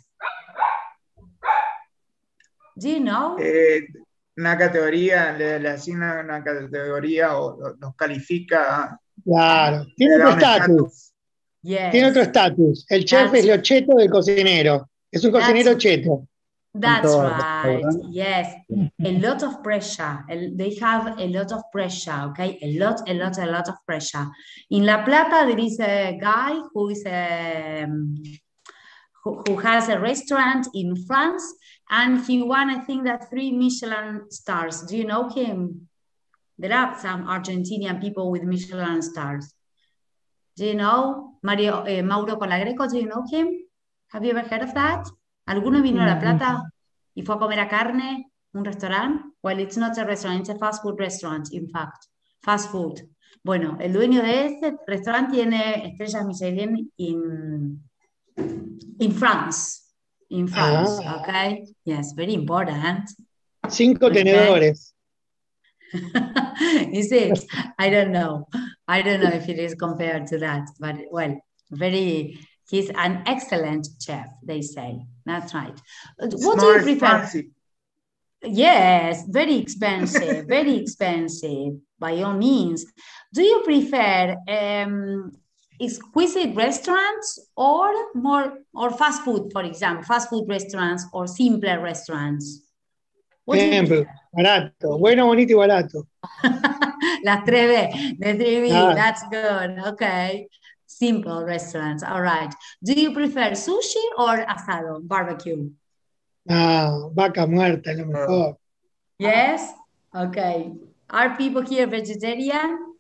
Do you know? Una categoría, le asigna una categoría o los califica. Claro. Le Tiene da otro un estatus. Yes. Tiene otro estatus. El chef es lo cheto del cocinero. Es un cocinero cheto. That's right. Yes. A lot of pressure. They have a lot of pressure. Okay. A lot of pressure. In La Plata, there is a guy who is who has a restaurant in France, and he won, I think, that 3 Michelin stars. Do you know him? There are some Argentinian people with Michelin stars. Do you know Mauro Colagreco? Do you know him? Have you ever heard of that? ¿Alguno vino a La Plata y fue a comer a carne? ¿Un restaurante? Well, it's not a restaurant, it's a fast food restaurant, in fact. Fast food. Bueno, el dueño de ese restaurante tiene estrellas Michelin in France. In France, okay? Yes, very important. 5 tenedores. Is it? I don't know. I don't know if it is compared to that, but well, he's an excellent chef, they say. That's right. What do you prefer? Fancy. Yes, very expensive, very expensive, by all means. Do you prefer exquisite restaurants or fast food, for example, fast food restaurants or simpler restaurants? Ejemplo, barato, bueno, bonito y barato. Las 3B, the 3B, that's good, okay. Simple restaurants, all right. Do you prefer sushi or asado, barbecue? No, vaca muerta es lo mejor. Yes? Okay. Are people here vegetarian?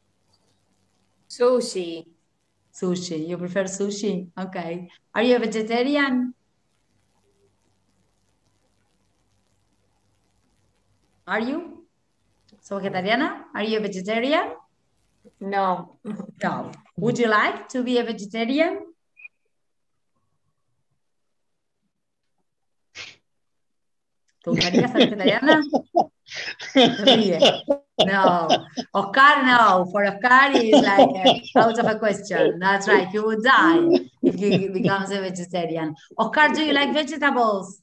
Sushi. Sushi. You prefer sushi? Okay. Are you a vegetarian? Are you? So vegetariana? Are you a vegetarian? No. No. Would you like to be a vegetarian? ¿Te gustaría ser vegetariana? Ríe. No. Oscar, no. For Oscar, it's like out of a question. That's right. You would die if you become a vegetarian. Oscar, do you like vegetables?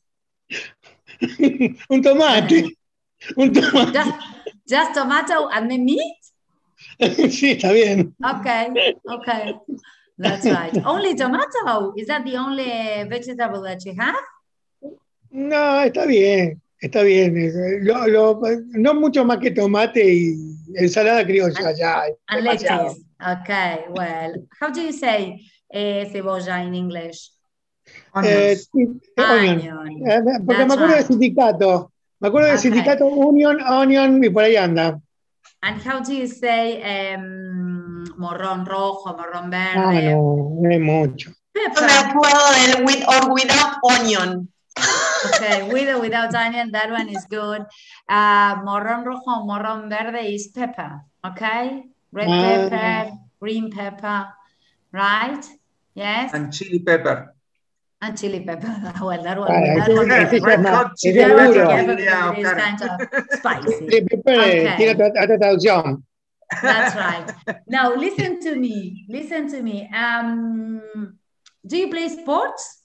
Un tomate. Un tomate. Just tomato and then meat? Sí, está bien. Okay, okay. That's right. Only tomato? Is that the only vegetable that you have? No, está bien. Está bien. No mucho más que tomate y ensalada criolla. Ya, and lettuce. Okay, well, how do you say cebolla in English? Onion. Porque me acuerdo del sindicato. Me acuerdo del sindicato Onion y por ahí anda. And how do you say morrón rojo, morrón Ah, verde? no hay mucho. Yo me acuerdo del with or without onion. Okay, with or without onion, that one is good. Morrón rojo, morrón verde is pepper, okay? Red pepper, green pepper, right? Yes? And chili pepper. And chili pepper. Well, that one. Red hot chili pepper pepper. is kind of spicy. Chili pepper tiene otra traducción. That's right. Now listen to me. Listen to me. Do you play sports?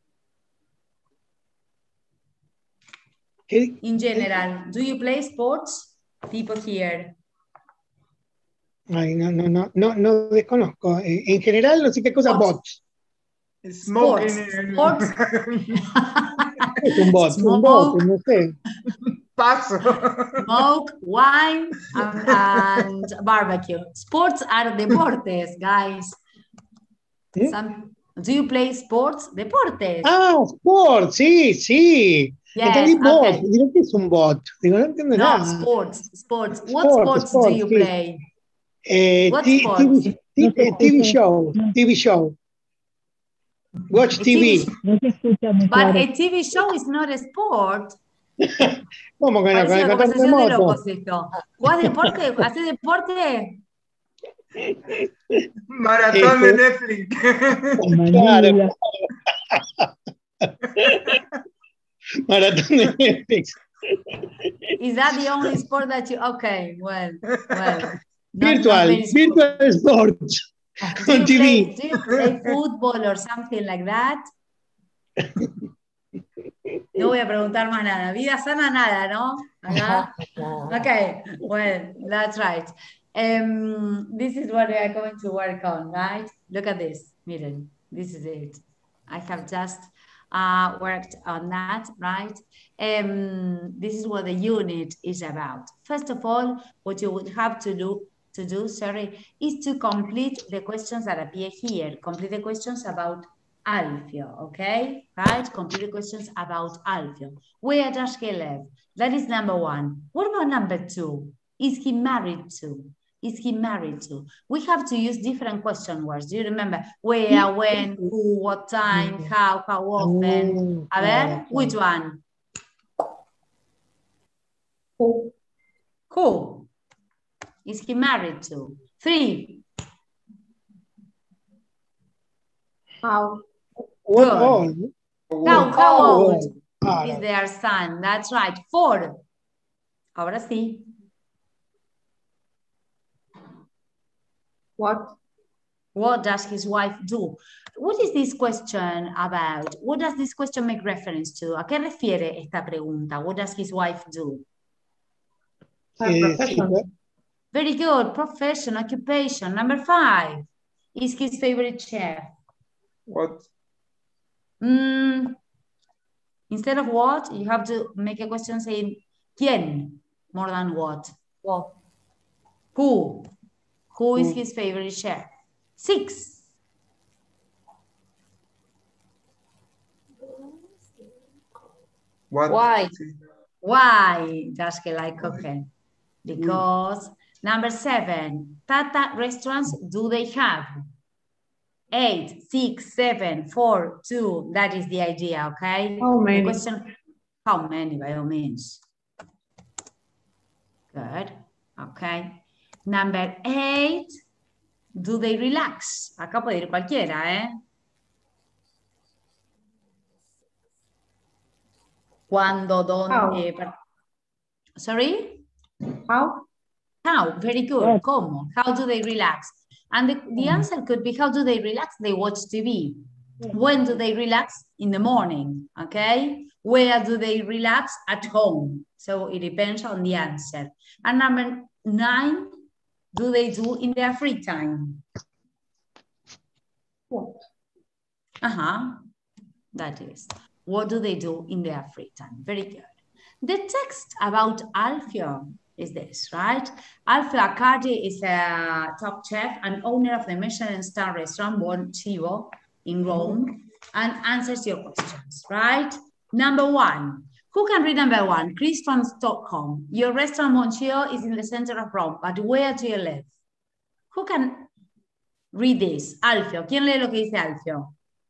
In general, do you play sports? People here. Ay, no desconozco. En general, no sé qué cosa bots. Smoking. Sports. Es un bot, no sé. Paso. Smoke, wine, and barbecue. Sports are deportes, guys. Do you play sports? Deportes. Ah, sports, sí. Yes, entendí bot. okay. Digo, ¿qué es un bot? Digo, no entiendo nada. Sports. What sports do you play? What sports? TV show. Watch TV. But a TV show is not a sport. ¿Cómo que no? Parece una Con el conversación de control locos esto. ¿Jugás deporte? ¿Haces deporte? Maratón de Netflix. Claro. Maratón de Netflix. Is that the only sport that you... Okay, well. Virtual sports. On TV. Do you play football or something like that? No voy a preguntar más nada. Vida sana, nada, ¿no? ¿Acá? Okay, well, that's right. This is what we are going to work on, right? Look at this. Miren, this is it. I have just worked on that, right? This is what the unit is about. First of all, what you would have to do, is to complete the questions that appear here. Complete the questions about Alfio, okay? Right? Complete the questions about Alfio. Where does he live? That is number one. What about number two? Is he married to? Is he married to? We have to use different question words. Do you remember? Where, when, who, what time, how often? A ver, which one? Who? Is he married to? 3. How? What old? How old is their son? That's right. 4. Ahora sí. What does his wife do? What is this question about? What does this question make reference to? ¿A qué refiere esta pregunta? What does his wife do? Very good. Profession, occupation. Number 5. Is his favorite chef? What? Instead of what, you have to make a question saying ¿quién? More than what. What? Who? Who is his favorite chef? 6. What? Why? Why does he like cooking? Because. Number 7. Tata restaurants do they have? 8, 6, 7, 4, 2. That is the idea, okay? How many? The question, how many, by all means. Good, okay. Number 8. Do they relax? Acá puede ir cualquiera, ¿eh? Cuando, donde... Sorry? How? How? Very good. ¿Cómo? How do they relax? And the answer could be, how do they relax? They watch TV. When do they relax? In the morning, okay? Where do they relax? At home. So it depends on the answer. And number 9, do they do in their free time? What? That is. What do they do in their free time? Very good. The text about Alfio is this, right? Alfio Accardi is a top chef and owner of the Michelin star restaurant Buon Cibo in Rome, and answers your questions, right? Number 1, Who can read number 1? Chris from Stockholm. Your restaurant Monchio is in the center of Rome, but where do you live? Who can read this? Alfio. ¿Quién lee lo que dice Alfio?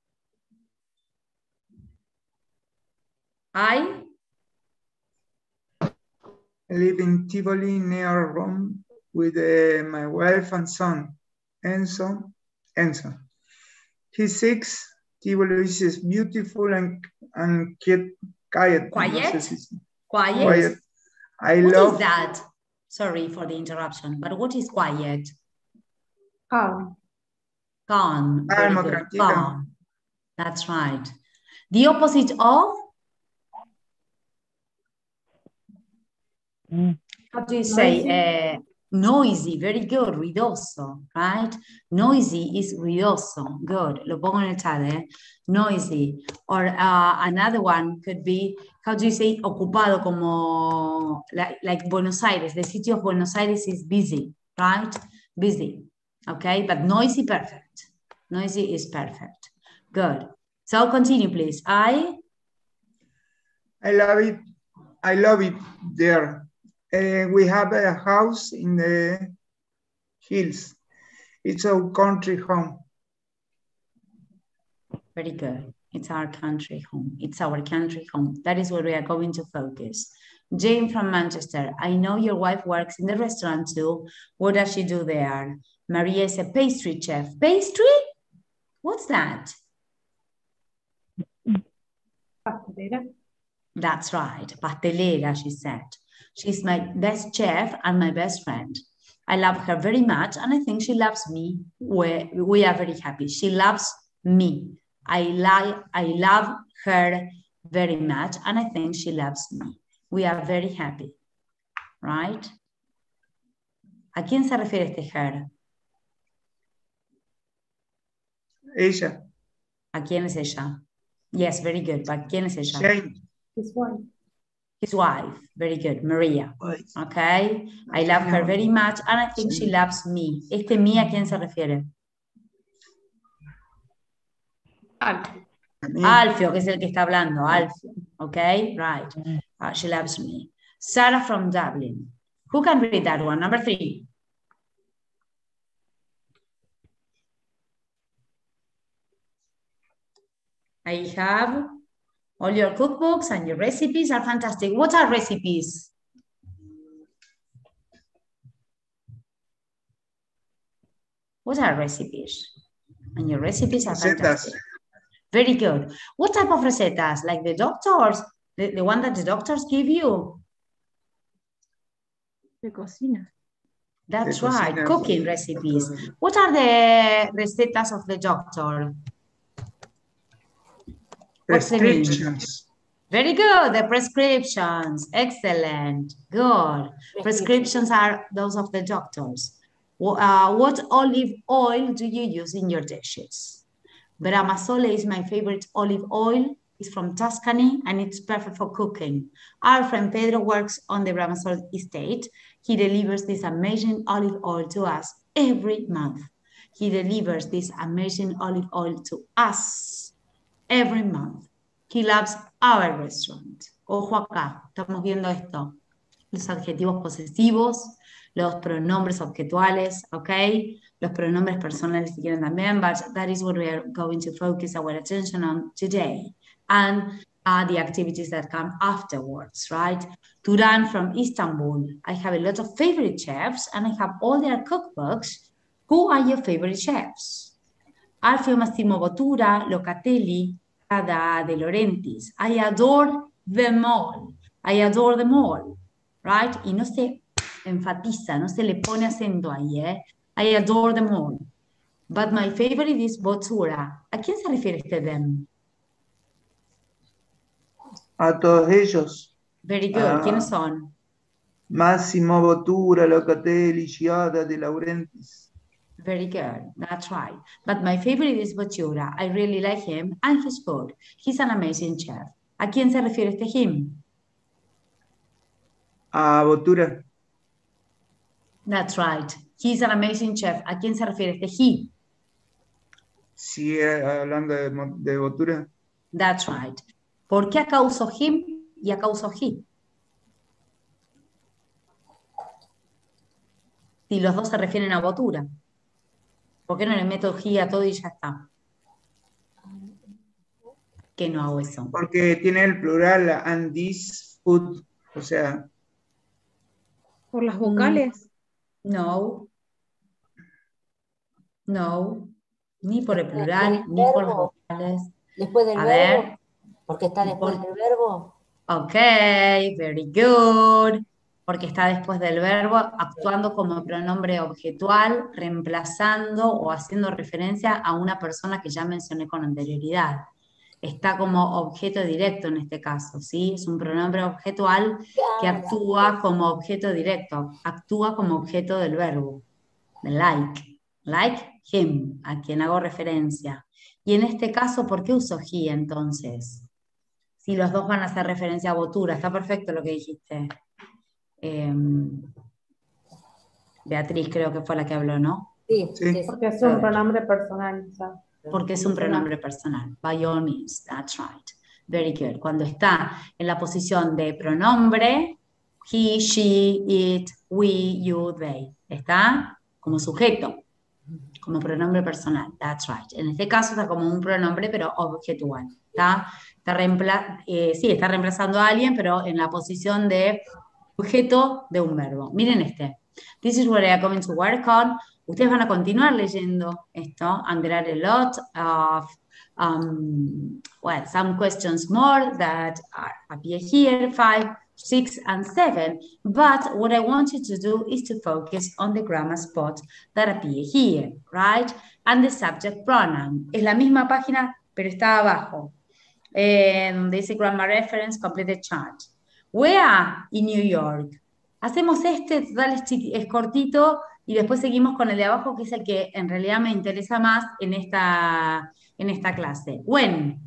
I live in Tivoli near Rome with my wife and son, Enzo. He's 6. Tivoli is beautiful and quiet. Quiet. I what love is that? Sorry for the interruption, but what is quiet? Calm. Calm. Very Calmo, good. tranquilo. Calm. That's right. The opposite of? How do you say? Noisy. Very good. Ruidoso. Right? Noisy is ruidoso. Good. Lo pongo en el chat. Noisy. Or another one could be, how do you say ocupado? Como like Buenos Aires. The city of Buenos Aires is busy. Right? Busy. Okay? But noisy, perfect. Noisy is perfect. Good. So continue, please. I love it. I love it there. We have a house in the hills. It's our country home. Very good. It's our country home. It's our country home. That is where we are going to focus. Jane from Manchester. I know your wife works in the restaurant too. What does she do there? Maria is a pastry chef. Pastry? What's that? Pastelera. That's right. Pastelera, she said. She's my best chef and my best friend. I love her very much, and I think she loves me. We are very happy. She loves me. I love her very much, and I think she loves me. We are very happy. Right? ¿A quién se refiere este her? Ella. ¿A quién es ella? Yes, very good. But ¿quién es ella? Jane. His wife. His wife. Very good. Maria. Okay. I love her very much and I think she loves me. Este mí, ¿a quién se refiere? Alfio, que es el que está hablando. Alfio. Okay. Right. She loves me. Sarah from Dublin. Who can read that one? Number 3. I have all your cookbooks and your recipes are fantastic. What are recipes? What are recipes? And your recipes are fantastic. Very good. What type of recetas? Like the doctors? The one that the doctors give you? De cocina. That's right. Cooking recipes. What are the recetas of the doctor? Prescriptions. Very good. The prescriptions. Excellent. Good. Prescriptions are those of the doctors. What olive oil do you use in your dishes? Bramasole is my favorite olive oil. It's from Tuscany and it's perfect for cooking. Our friend Pedro works on the Bramasole estate. He delivers this amazing olive oil to us every month. He delivers this amazing olive oil to us every month. He loves our restaurant. Ojo acá, estamos viendo esto. Los adjetivos posesivos, los pronombres objetuales, okay? Los pronombres personales si quieren también, but that is what we are going to focus our attention on today. And the activities that come afterwards, right? Turan from Istanbul. I have a lot of favorite chefs and I have all their cookbooks. Who are your favorite chefs? Alfio Massimo Bottura, Locatelli, Ada De Laurentiis. I adore them all. I adore them all, right? Y no se enfatiza, no se le pone acento ahí, I adore them all. But my favorite is Bottura. ¿A quién se refiere este them? A todos ellos. Very good. ¿Quiénes son? Massimo Bottura, Locatelli, Giada De Laurentiis. Very good. That's right. But my favorite is Bottura. I really like him and his food. He's an amazing chef. ¿A quién se refiere este him? A Bottura. That's right. He's an amazing chef. ¿A quién se refiere este he? Sigue hablando de Bottura. That's right. ¿Por qué acá uso him? y acá uso he. Si los dos se refieren a botura. ¿Por qué no le meto he a todo y ya está? ¿Qué no hago eso? Porque tiene el plural and this food, o sea. ¿Por las vocales? No. No. Ni por el plural, ni por las vocales. Después del verbo. Porque está después del verbo. Ok, very good. Porque está después del verbo, actuando como pronombre objetual, reemplazando o haciendo referencia a una persona que ya mencioné con anterioridad. Está como objeto directo en este caso, ¿sí? Es un pronombre objetual que actúa como objeto directo, actúa como objeto del verbo, de like him, a quien hago referencia. Y en este caso, ¿por qué uso he entonces? Si los dos van a hacer referencia a botura, está perfecto lo que dijiste. Beatriz creo que fue la que habló, ¿no? Sí, porque es un pronombre personal. Porque es un pronombre personal. By all means, that's right. Very good. Cuando está en la posición de pronombre, he, she, it, we, you, they. Está como sujeto, como pronombre personal. That's right. En este caso está como un pronombre, pero objetual. Está reemplazando a alguien, pero en la posición de objeto de un verbo. Miren este. This is what I am going to work on. Ustedes van a continuar leyendo esto, and there are a lot of, some questions more that appear here, 5, 6, and 7. But what I want you to do is to focus on the grammar spot that appear here, right? And the subject pronoun. Es la misma página, pero está abajo. Dice grammar reference, complete chart. Where? In New York. Hacemos este, total es cortito, y después seguimos con el de abajo, que es el que en realidad me interesa más en esta clase. When?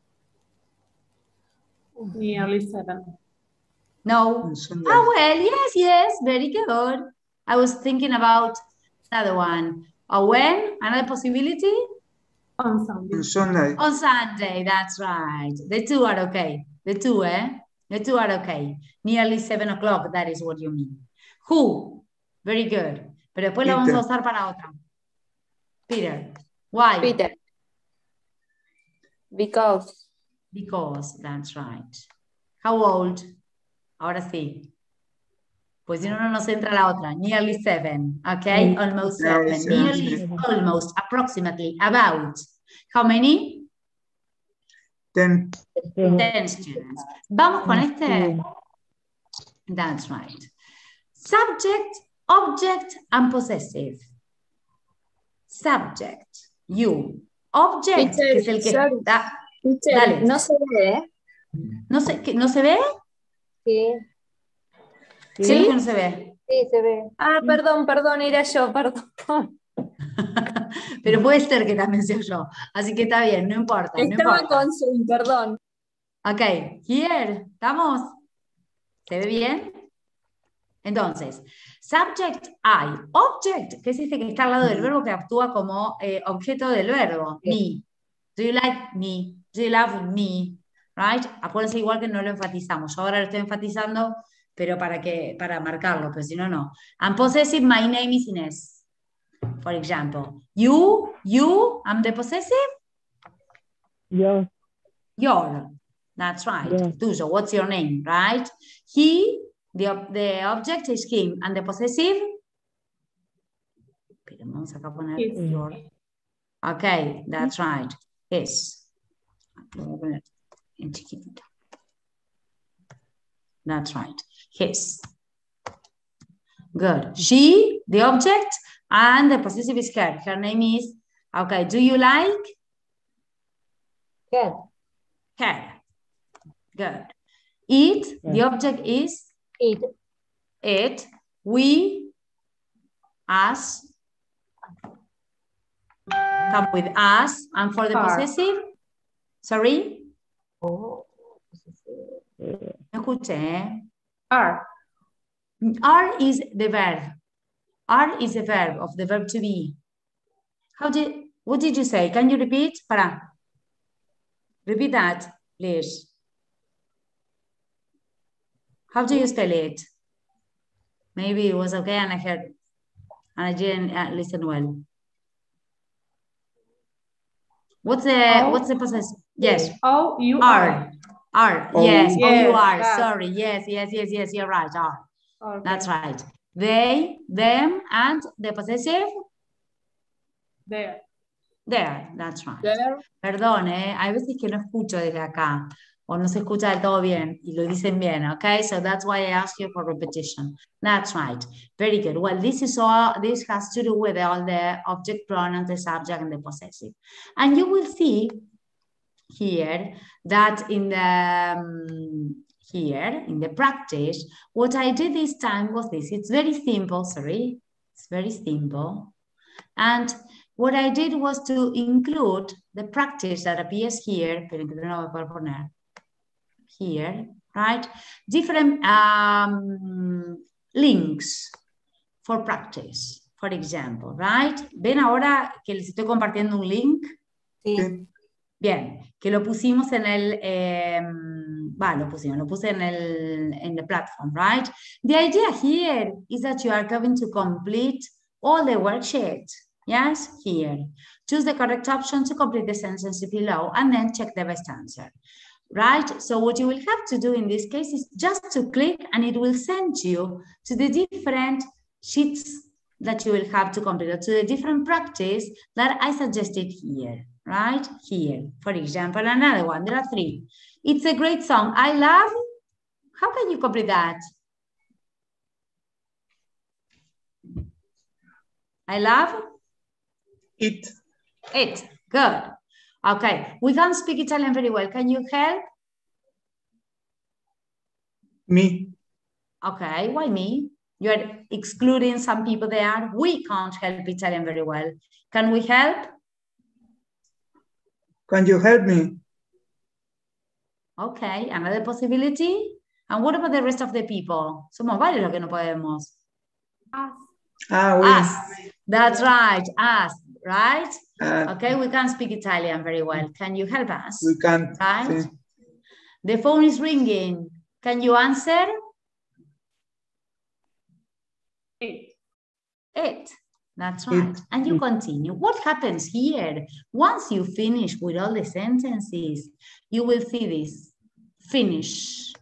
Nearly 7. No. Well, yes, very good. I was thinking about another one. When? Another possibility? On Sunday. On Sunday. On Sunday, that's right. The two are okay. The two, The two are okay. Nearly 7 o'clock, that is what you mean. Who? Very good. Pero después lo vamos a usar para otra. Peter. Why? Peter. Because. Because, that's right. How old? Ahora sí. Pues si no, no nos entra la otra. Nearly 7. Okay? Almost 7. Nearly, almost, approximately, about. How many? 10. 10 students. Vamos con este. That's right. Subject, object, and possessive. Subject, you. Object, que es el que da. Dale. No se ve. ¿No se ve? Sí. ¿Sí? ¿Que no se ve? Sí, se ve. Ah, perdón, era yo, perdón. Pero puede ser que también sea yo. Así que está bien, no importa. Estaba con Zoom, perdón. Ok, here, ¿estamos? ¿Se ve bien? Entonces, subject I, object, que es este que está al lado del verbo que actúa como objeto del verbo, me. Do you like me? Do you love me? Right? Acuérdense igual que no lo enfatizamos. Yo ahora lo estoy enfatizando, pero para marcarlo, pero si no, no. And possessive, my name is Inés. For example, you, I'm the possessive? Your. That's right. Yeah. Tuyo, what's your name, right? He, the object is him, and the possessive? Pero vamos acá a poner your. Okay, that's right. His. Lo voy a poner en chiquitito. That's right. His. Good. She, the object, and the possessive is her. Her name is, okay, do you like? Her. Her. Good. It, Yeah. the object is? It. It. We, us. Come with us. And for the Are. possessive? Sorry? Oh. No escuché. Are. Are is the verb. Are is the verb of the verb to be. What did you say? Can you repeat? Repeat that, please. How do you spell it? Maybe it was okay and I didn't listen well. What's the possessive? Yes. O-U-R. R. Oh, Yes. yes, O-U-R. yes. Sorry. Yes. You're right. R. Okay. That's right. They, them, and the possessive? There. There. That's right. There. Perdón, hay veces que no escucho desde acá o no se escucha del todo bien y lo dicen bien, okay? So that's why I ask you for repetition. That's right. Very good. Well, this has to do with all the object pronouns, the subject, and the possessive. And you will see here that in the practice, what I did this time was this. It's very simple, sorry. It's very simple. And what I did was to include the practice that appears here, here, right? Different links for practice, for example, right? ¿Ven ahora que les estoy compartiendo un link? Sí. Bien, que lo pusimos en el, lo puse en the platform, right? The idea here is that you are going to complete all the worksheet. Yes, here. Choose the correct option to complete the sentence below and then check the best answer. Right? So what you will have to do in this case is just to click and it will send you to the different sheets that you will have to complete, or to the different practice that I suggested here. Right? Here. For example, another one. There are 3. It's a great song. I love. How can you complete that? I love. It. Good. Okay. We can't speak Italian very well. Can you help? Me. Okay. Why me? You're excluding some people there. We can't help Italian very well. Can we help? Can you help me? Okay. Another possibility. And what about the rest of the people? Somos varios los que no podemos. Us. That's right. Us. Right? Okay, we can speak Italian very well. Can you help us? We can. Right? Sí. The phone is ringing. Can you answer? It. That's right. And you continue. What happens here? Once you finish with all the sentences, you will see this. Finish.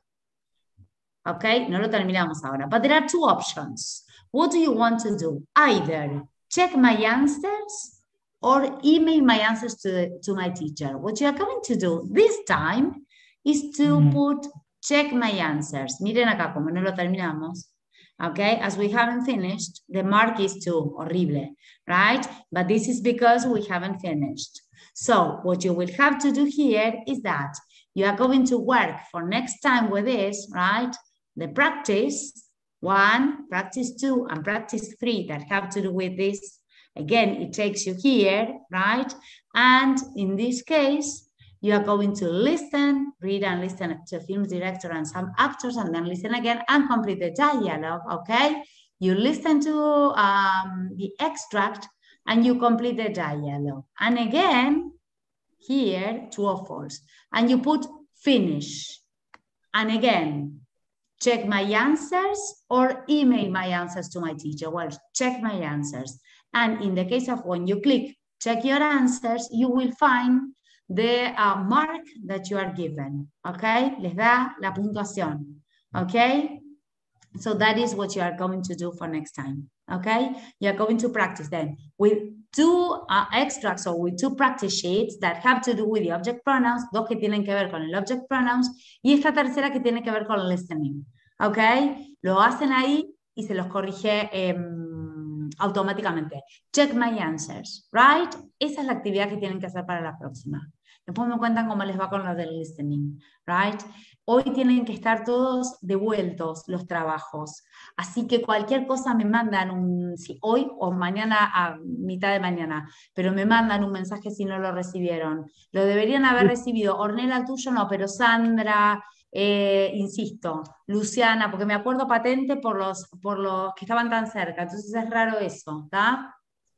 Okay, no lo terminamos ahora. But there are 2 options. What do you want to do? Either check my answers or email my answers to my teacher. What you are going to do this time is to put check my answers. Miren acá, como no lo terminamos. Okay, as we haven't finished, the mark is 2, horrible, right? But this is because we haven't finished. So what you will have to do here is that you are going to work for next time with this, right? The practice 1, practice 2, and practice 3 that have to do with this. Again, it takes you here, right? And in this case, you are going to listen, read and listen to a film director and some actors, and then listen again and complete the dialogue, okay? You listen to the extract and you complete the dialogue. And again, here, true or false. And you put finish. And again, check my answers or email my answers to my teacher. Well, check my answers. And in the case of when you click check your answers, you will find the mark that you are given, okay? Les da la puntuación, okay? So that is what you are going to do for next time, okay? You are going to practice then with 2 extracts or with 2 practice sheets that have to do with the object pronouns, 2 que tienen que ver con el object pronouns y esta tercera que tiene que ver con el listening, okay? Lo hacen ahí y se los corrige automáticamente. Check my answers, right? Esa es la actividad que tienen que hacer para la próxima. Después me cuentan cómo les va con lo del listening, right? Hoy tienen que estar todos devueltos los trabajos, así que cualquier cosa me mandan si hoy o mañana a mitad de mañana, pero me mandan un mensaje si no lo recibieron. Lo deberían haber recibido. Ornella, el tuyo no, pero Sandra, insisto, Luciana, porque me acuerdo patente por los que estaban tan cerca, entonces es raro eso, ¿está?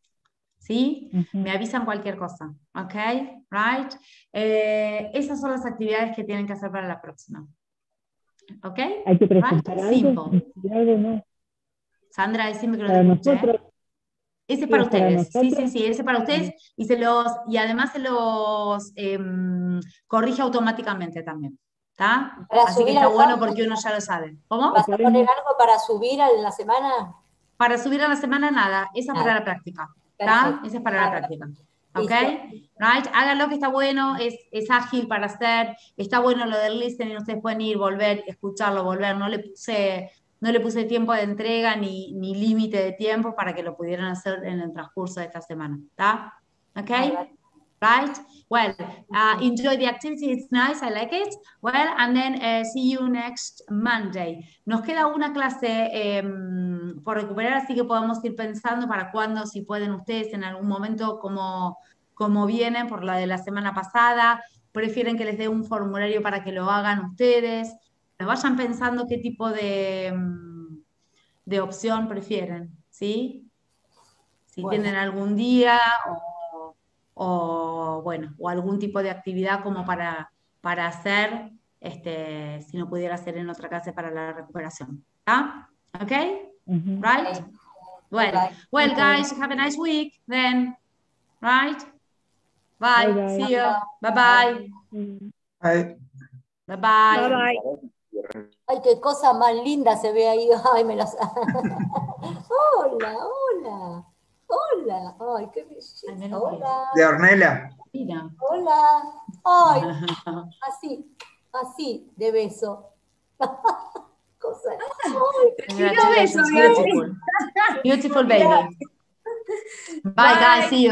¿Sí? Me avisan cualquier cosa, ¿ok? Right? Esas son las actividades que tienen que hacer para la próxima. Okay? Hay que presentar Right? algo, Simple. decir algo, ¿no? Sandra, decime que no te Para escuché. nosotros. Ese es para Para ustedes, sí, nosotros. ese es para ustedes y además se los corrige automáticamente también, ¿está? Para Así que subir está al bueno banco. porque uno ya lo sabe. ¿Cómo? ¿Vas a poner algo para subir a la semana? Para subir a la semana nada, esa es para la práctica, ¿está? Perfecto. Esa es para la práctica, ¿ok? Listo. Right? Háganlo que está bueno, es ágil para hacer, está bueno lo del listening, ustedes pueden ir, volver, escucharlo, volver, no le puse tiempo de entrega ni límite de tiempo para que lo pudieran hacer en el transcurso de esta semana, ¿está? ¿Ok? Right? Well, enjoy the activity, it's nice, I like it. Well, and then see you next Monday. Nos queda una clase por recuperar, así que podemos ir pensando para cuándo, si pueden ustedes en algún momento, como vienen por la de la semana pasada, prefieren que les dé un formulario para que lo hagan ustedes, vayan pensando qué tipo de opción prefieren, ¿sí? Si Bueno. tienen algún día o algún tipo de actividad como para hacer, si no pudiera hacer en otra clase para la recuperación. ¿Está? ¿Ok? Right? Well, guys, have a nice week then. Right? Bye. Bye, See you. Bye-bye. Bye. Bye-bye. Bye. Ay, qué cosa más linda se ve ahí. Ay, me las... Hola, hola. Hola. Ay, qué belleza. Hola. De Ornella. Mira. Hola. Ay, así, de beso. Cosa. Ay, Congratulations. Beautiful. Beautiful baby. Bye, guys. See you.